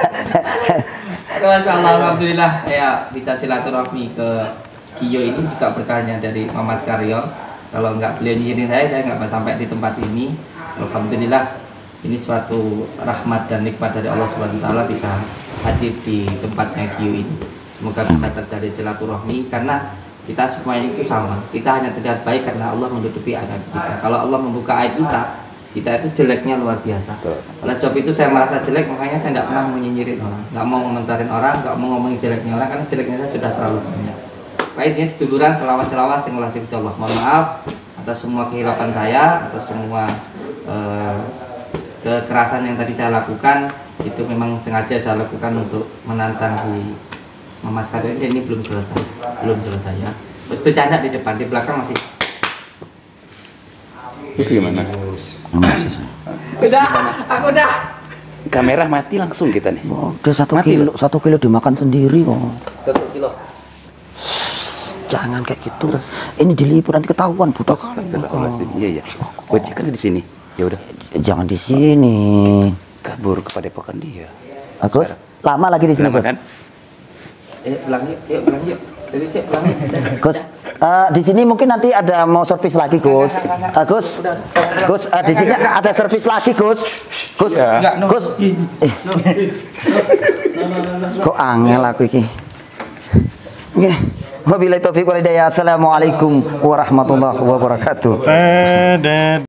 Alhamdulillah saya bisa silaturahmi ke Kiyo ini juga berkahnya dari Mama Skaryo. Kalau nggak beliau nyirin saya, saya nggak sampai di tempat ini. Alhamdulillah ini suatu rahmat dan nikmat dari Allah Subhanahu Wa Taala bisa hadir di tempatnya Kiyo ini. Semoga bisa terjadi silaturahmi karena kita semuanya itu sama. Kita hanya terlihat baik karena Allah menutupi aib kita. Kalau Allah membuka aib kita, kita itu jeleknya luar biasa. Oleh sebab itu saya merasa jelek, makanya saya nggak pernah menyinyirin orang, nggak mau ngomentarin orang, nggak mau ngomongin jeleknya orang karena jeleknya saya sudah terlalu banyak. Baiknya seduluran selawas-selawas yang Allah Allah. Mohon maaf atas semua kehilapan saya, atas semua eh, kekerasan yang tadi saya lakukan. Itu memang sengaja saya lakukan untuk menantang si Mama Skaryo. Ini belum selesai, belum selesai ya. Terus bercanda di depan, di belakang masih. Terus gimana? Udah, aku udah. Kamera mati langsung kita nih. Udah satu Mati kilo, satu kilo dimakan sendiri kok. Satu kilo. Jangan kayak gitu. Ini diliput nanti ketahuan budak. Astagfirullahaladzim. Iya iya. Wajib kan di sini. Ya udah. Jangan di sini. Kabur ke padepokan dia. Agus, lama lagi di sini, Lama Gus. kan? Eh, pulang yuk, yuk, pulang yuk. Jadi saya pulang yuk. Gus, eh, di sini mungkin nanti ada mau servis lagi, Gus. Eh, Gus, Gus, eh, di sini ada servis lagi, Gus. Gus, Gus. Eh. Kok angel aku iki? Oke. Wabillahi taufiq wal hidayah. Assalamualaikum warahmatullahi wabarakatuh.